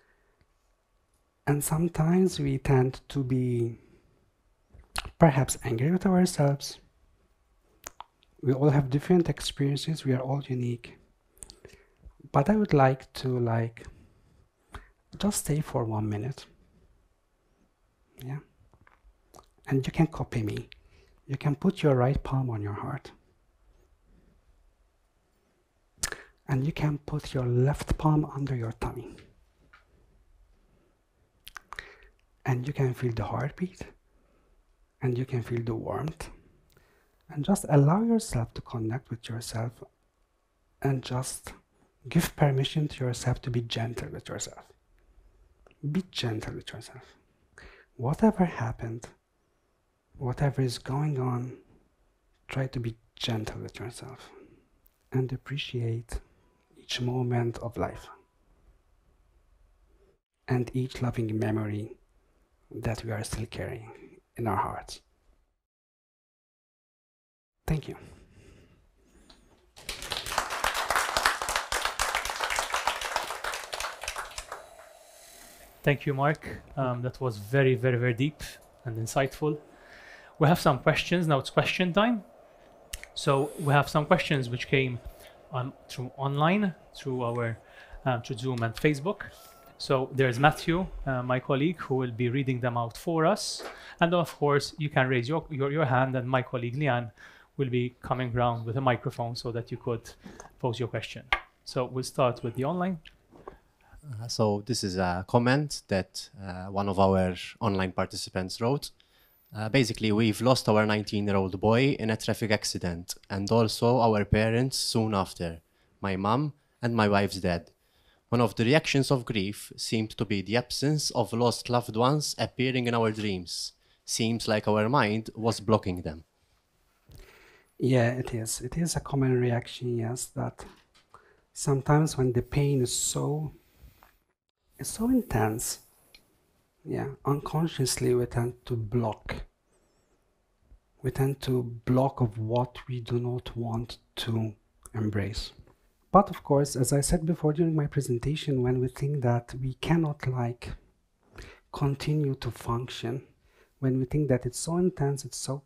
And sometimes we tend to be perhaps angry with ourselves. We all have different experiences. We are all unique. But I would like to just stay for 1 minute. Yeah. And you can copy me. You can put your right palm on your heart. And you can put your left palm under your tummy. And you can feel the heartbeat. And you can feel the warmth. And just allow yourself to connect with yourself. And just give permission to yourself to be gentle with yourself. Be gentle with yourself. Whatever happened, whatever is going on, try to be gentle with yourself and appreciate each moment of life and each loving memory that we are still carrying in our hearts. Thank you. Thank you, Mark. That was very, very, very deep and insightful. We have some questions. Now it's question time. So we have some questions which came through online, through our through Zoom and Facebook. So there's Matthew, my colleague, who will be reading them out for us. And of course, you can raise your hand, and my colleague Lian will be coming around with a microphone so that you could pose your question. So we'll start with the online. So this is a comment that one of our online participants wrote. Basically, we've lost our 19-year-old boy in a traffic accident, and also our parents soon after, my mum and my wife's dad. One of the reactions of grief seemed to be the absence of lost loved ones appearing in our dreams. Seems like our mind was blocking them. Yeah, it is. It is a common reaction, yes, that sometimes when the pain is so intense, yeah, unconsciously we tend to block. We tend to block of what we do not want to embrace. But of course, as I said before during my presentation, when we think that we cannot continue to function, when we think that it's so intense, it's so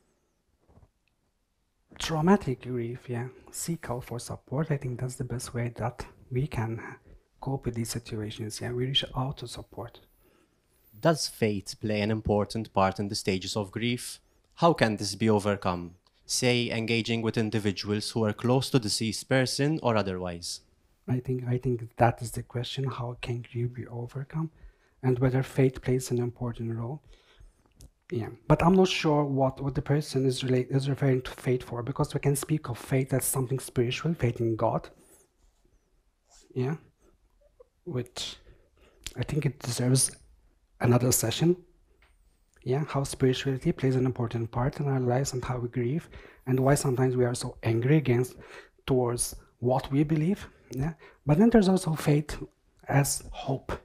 traumatic grief, yeah, seek out for support. I think that's the best way that we can cope with these situations. Yeah, we reach out to support. Does fate play an important part in the stages of grief? How can this be overcome? Say, engaging with individuals who are close to the deceased person or otherwise? I think that is the question. How can grief be overcome? And whether fate plays an important role. Yeah, but I'm not sure what the person is referring to fate for, because we can speak of fate as something spiritual, faith in God. Yeah, which I think it deserves another session. Yeah, how spirituality plays an important part in our lives and how we grieve, and why sometimes we are so angry towards what we believe. Yeah, but then there's also faith as hope.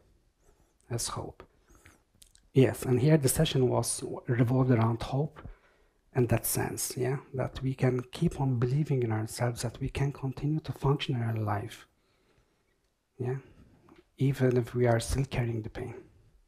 Yes, and here the session was revolved around hope in that sense, yeah, that we can keep on believing in ourselves, that we can continue to function in our life, yeah, even if we are still carrying the pain.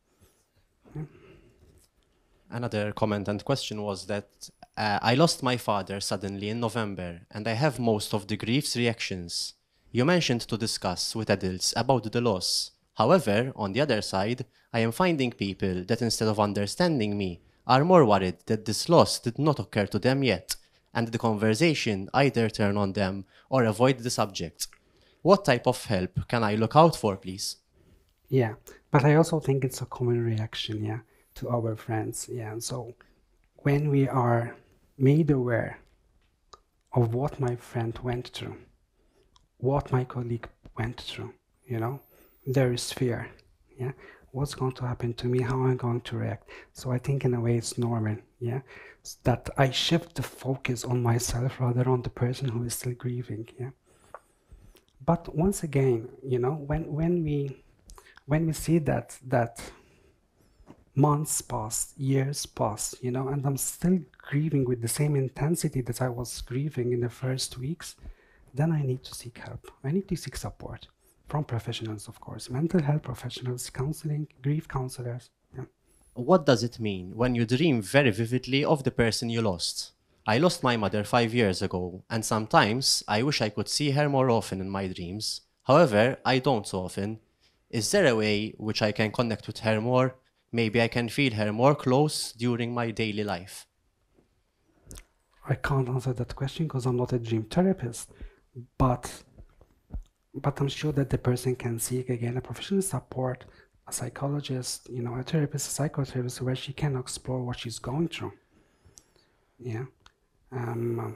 Another comment and question was that I lost my father suddenly in November, and I have most of the grief's reactions. You mentioned to discuss with adults about the loss. However, on the other side, I am finding people that instead of understanding me, are more worried that this loss did not occur to them yet, and the conversation either turn on them or avoid the subject. What type of help can I look out for, please? Yeah, but I also think it's a common reaction, yeah, to our friends, yeah. And so when we are made aware of what my friend went through, what my colleague went through, you know, there is fear, yeah. What's going to happen to me? How am I going to react? So I think in a way it's normal, yeah, that I shift the focus on myself rather on the person who is still grieving, yeah. But once again, you know, when we see that months pass, years pass, you know, and I'm still grieving with the same intensity that I was grieving in the first weeks, then I need to seek help. I need to seek support from professionals, of course, mental health professionals, counseling, grief counselors. Yeah. What does it mean when you dream very vividly of the person you lost? I lost my mother 5 years ago, and sometimes I wish I could see her more often in my dreams. However, I don't so often. Is there a way which I can connect with her more? Maybe I can feel her more close during my daily life. I can't answer that question because I'm not a dream therapist, but I'm sure that the person can seek again a professional support, a psychologist, you know, a therapist, a psychotherapist, where she can explore what she's going through. Yeah. I'm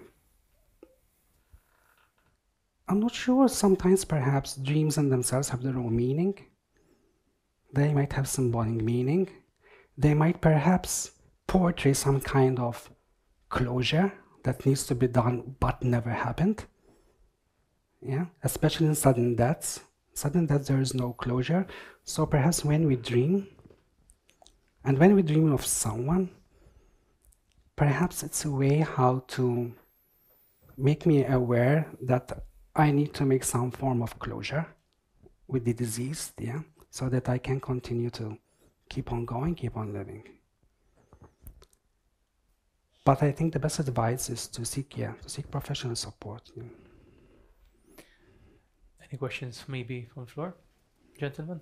not sure. Sometimes perhaps dreams in themselves have their own meaning. They might have symbolic meaning. They might perhaps portray some kind of closure that needs to be done but never happened. Yeah, especially in sudden deaths. Sudden deaths, there is no closure. So perhaps when we dream, and when we dream of someone, perhaps it's a way how to make me aware that I need to make some form of closure with the deceased, yeah, so that I can continue to keep on going, keep on living. But I think the best advice is to seek professional support. Yeah. Any questions maybe from the floor? Gentlemen?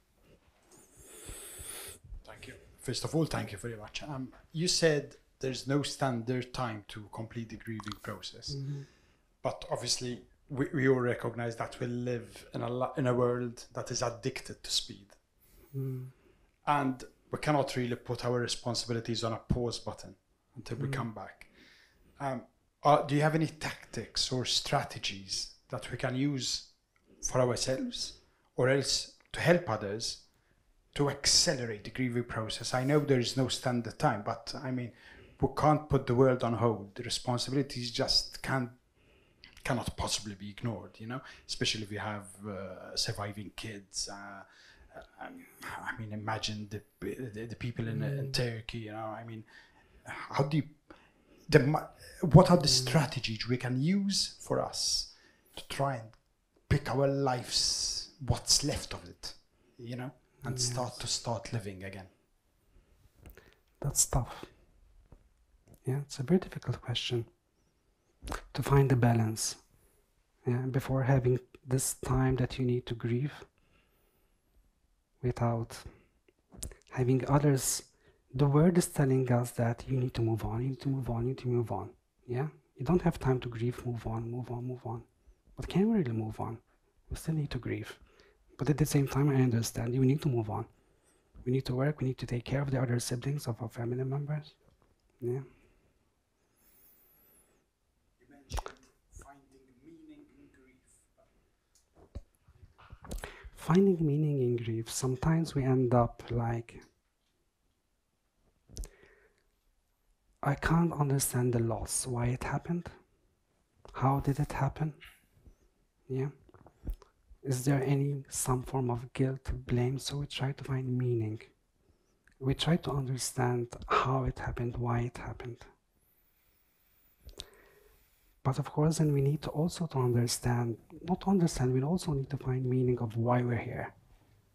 Thank you. First of all, thank you very much. You said there's no standard time to complete the grieving process. Mm-hmm. But obviously, we all recognize that we live in a world that is addicted to speed. Mm. And we cannot really put our responsibilities on a pause button until we come back. Do you have any tactics or strategies that we can use for ourselves or else to help others to accelerate the grieving process? I know there is no standard time, but I mean, we can't put the world on hold. The responsibilities just cannot possibly be ignored, you know, especially if you have surviving kids. I mean, imagine the people in Turkey, you know, I mean, how do you, what are the strategies we can use for us to try and pick our lives, what's left of it, you know, and start living again? That's tough. Yeah, it's a very difficult question to find the balance. Yeah, before having this time that you need to grieve without having others. The word is telling us that you need to move on, you need to move on, you need to move on. Yeah, you don't have time to grieve. Move on, move on, move on. But can we really move on? We still need to grieve. But at the same time, I understand we need to move on. We need to work. We need to take care of the other siblings of our family members. Yeah. You mentioned finding meaning in grief. Finding meaning in grief. Sometimes we end up like, I can't understand the loss, why it happened, how did it happen, yeah. Is there some form of guilt, blame? So we try to find meaning. We try to understand how it happened, why it happened. But of course, then we need to also we also need to find meaning of why we're here.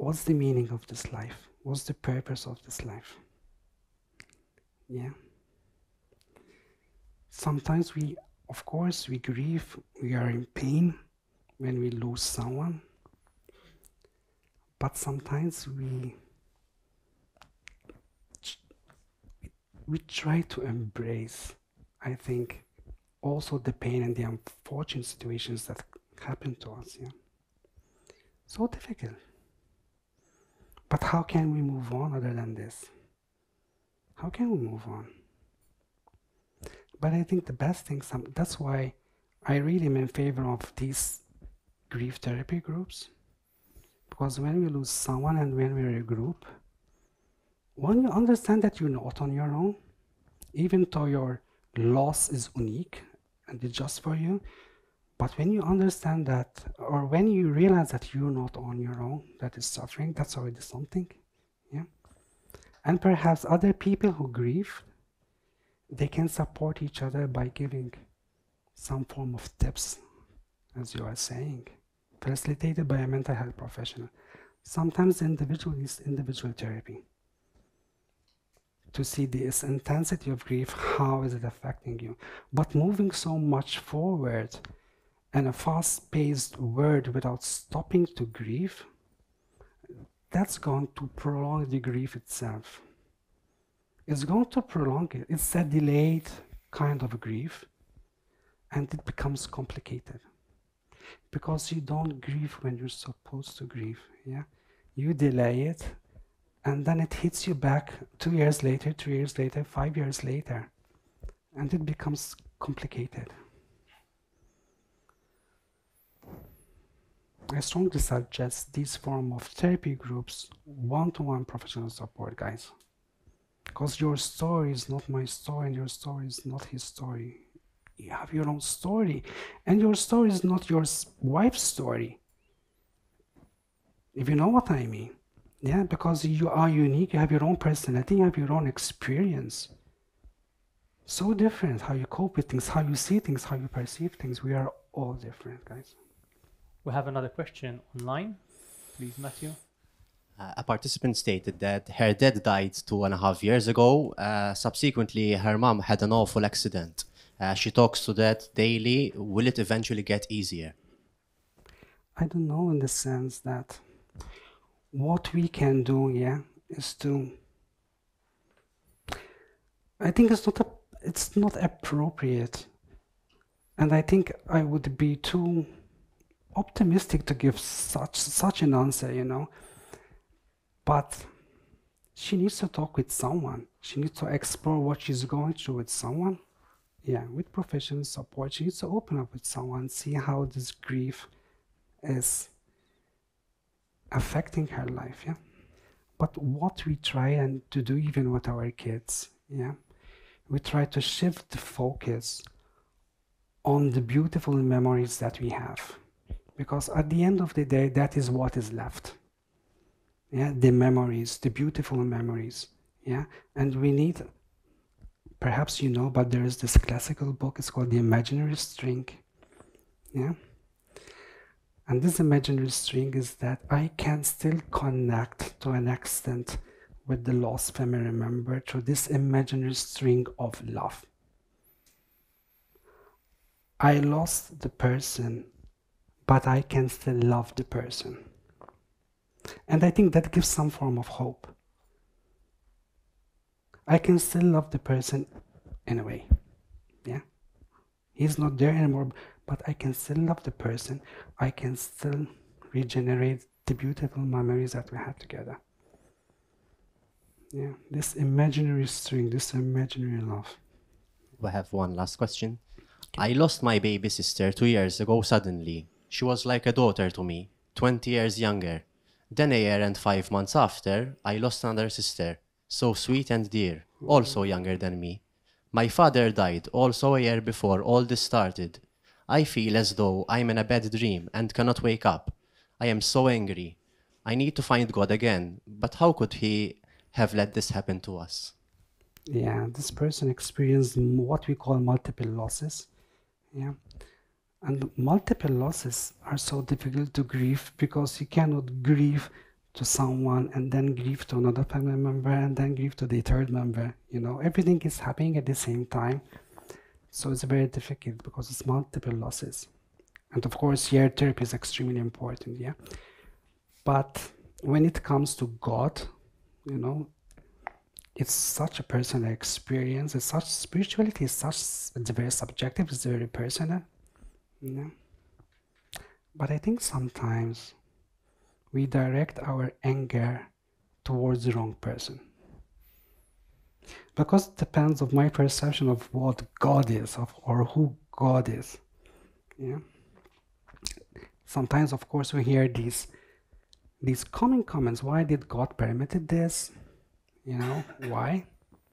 what's the meaning of this life? What's the purpose of this life? Yeah. Sometimes of course, we grieve, we are in pain when we lose someone. But sometimes we try to embrace, I think, also the pain and the unfortunate situations that happen to us. Yeah. So difficult. But how can we move on other than this? How can we move on? But I think the best thing, that's why I really am in favor of these grief therapy groups. Because when we lose someone and when we're a group, when you understand that you're not on your own, even though your loss is unique and it's just for you, but when you understand that, or when you realize that you're not on your own, that is suffering, that's already something. Yeah. And perhaps other people who grieve, they can support each other by giving some form of tips, as you are saying, facilitated by a mental health professional. Sometimes the individual needs individual therapy to see this intensity of grief, how is it affecting you. But moving so much forward in a fast-paced world without stopping to grieve, that's going to prolong the grief itself. It's going to prolong it. It's a delayed kind of grief, and it becomes complicated because you don't grieve when you're supposed to grieve. Yeah, you delay it, and then it hits you back 2 years later, 3 years later, 5 years later, and it becomes complicated. I strongly suggest these form of therapy groups, one-to-one professional support, guys. Because your story is not my story, and your story is not his story. You have your own story, and your story is not your wife's story. If you know what I mean. Yeah, because you are unique, you have your own personality, you have your own experience. So different, how you cope with things, how you see things, how you perceive things. We are all different, guys. We have another question online. Please, Matthew. A participant stated that her dad died 2.5 years ago. Subsequently, her mom had an awful accident. She talks to that daily. Will it eventually get easier? I don't know, in the sense that what we can do, yeah, is to. I think it's not appropriate, and I think I would be too optimistic to give such an answer, you know. But she needs to talk with someone. She needs to explore what she's going through with someone. Yeah, with professional support. She needs to open up with someone, see how this grief is affecting her life, yeah. But what we try and to do even with our kids, yeah, we try to shift the focus on the beautiful memories that we have. Because at the end of the day, that is what is left. Yeah, the memories, the beautiful memories. Yeah, and we need, perhaps you know, but there is this classical book, it's called The Imaginary String. Yeah. And this imaginary string is that I can still connect to an extent with the lost family member through this imaginary string of love. I lost the person, but I can still love the person. And I think that gives some form of hope. I can still love the person in a way. Yeah. He's not there anymore, but I can still love the person. I can still regenerate the beautiful memories that we had together. Yeah, this imaginary string, this imaginary love. We have one last question. I lost my baby sister 2 years ago suddenly. She was like a daughter to me, 20 years younger. Then a year and 5 months after, I lost another sister, so sweet and dear, also younger than me. My father died also a year before all this started. I feel as though I'm in a bad dream and cannot wake up. I am so angry. I need to find God again, but how could he have let this happen to us? Yeah, this person experienced what we call multiple losses. Yeah. And multiple losses are so difficult to grieve because you cannot grieve to someone, and then grief to another family member, and then grief to the third member. You know, everything is happening at the same time. So it's very difficult because it's multiple losses. And of course, here therapy is extremely important, yeah. But when it comes to God, you know, it's such a personal experience. It's such spirituality. It's very subjective. It's very personal, you know. But I think sometimes we direct our anger towards the wrong person, because it depends on my perception of what God is, or who God is. Yeah. Sometimes, of course, we hear these common comments. Why did God permitted this? You know, why?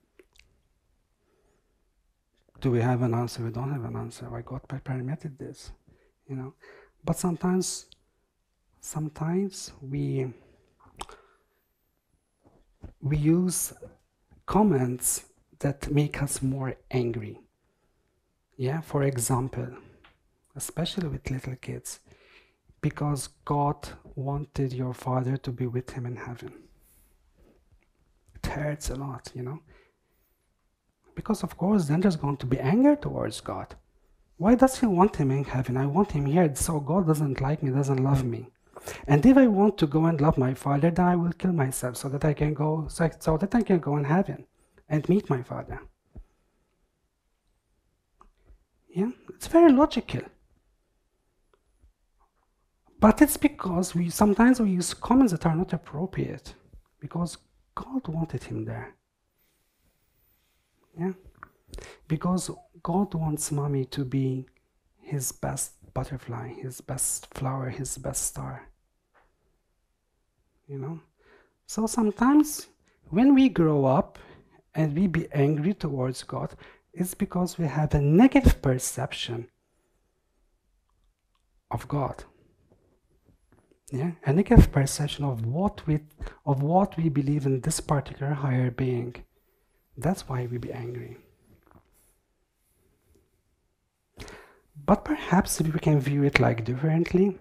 Do we have an answer? We don't have an answer. Why God permitted this? You know, but sometimes we use comments that make us more angry. Yeah, for example, especially with little kids, because God wanted your father to be with him in heaven. It hurts a lot, you know, because of course then there's going to be anger towards God. Why does he want him in heaven? I want him here, so God doesn't like me, doesn't love me. And if I want to go and love my father, then I will kill myself so that I can go, so that I can go in heaven and meet my father. Yeah, it's very logical. But it's because sometimes we use comments that are not appropriate, because God wanted him there. Yeah, because God wants mommy to be his best butterfly, his best flower, his best star. You know, so sometimes when we grow up and we be angry towards God, it's because we have a negative perception of God. Yeah, a negative perception of what we believe in this particular higher being. That's why we be angry. But perhaps we can view it like differently.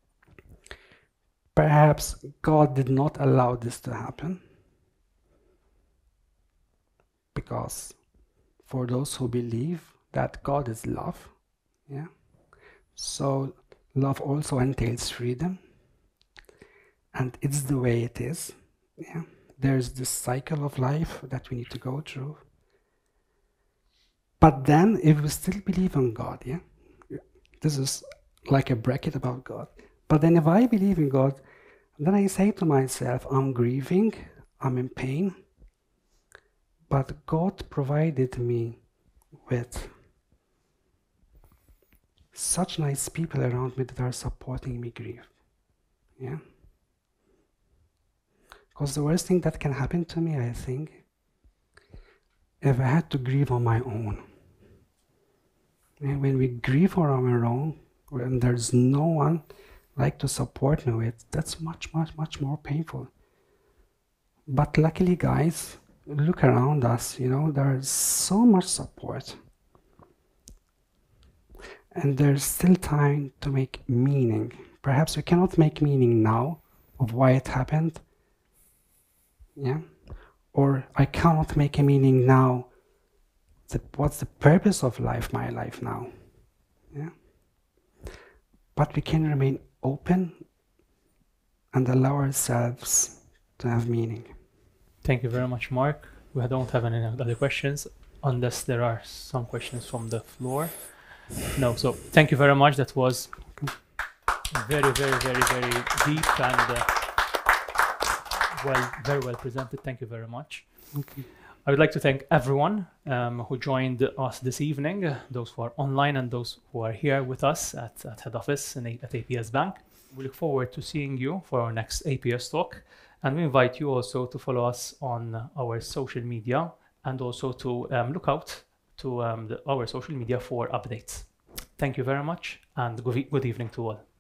Perhaps God did not allow this to happen, because for those who believe that God is love, yeah, so love also entails freedom, and it's the way it is. Yeah, there's this cycle of life that we need to go through. But then, if we still believe in God, yeah, this is like a bracket about God. But then if I believe in God, then I say to myself, I'm grieving, I'm in pain, but God provided me with such nice people around me that are supporting me grieve. Yeah? Because the worst thing that can happen to me, I think, if I had to grieve on my own. And when we grieve on our own, when there's no one like to support me with, that's much more painful. But luckily, guys, look around us, you know, there's so much support. And there's still time to make meaning. Perhaps we cannot make meaning now of why it happened. Yeah? Or I cannot make a meaning now. What's the purpose of life, my life now? Yeah? But we can remain open and allow ourselves to have meaning. Thank you very much, Mark. We don't have any other questions, unless there are some questions from the floor. No, so thank you very much. That was very deep and very well presented. Thank you very much. Okay. I would like to thank everyone who joined us this evening, those who are online and those who are here with us at head office at APS Bank. We look forward to seeing you for our next APS talk, and we invite you also to follow us on our social media, and also to look out to our social media for updates. Thank you very much, and good evening to all.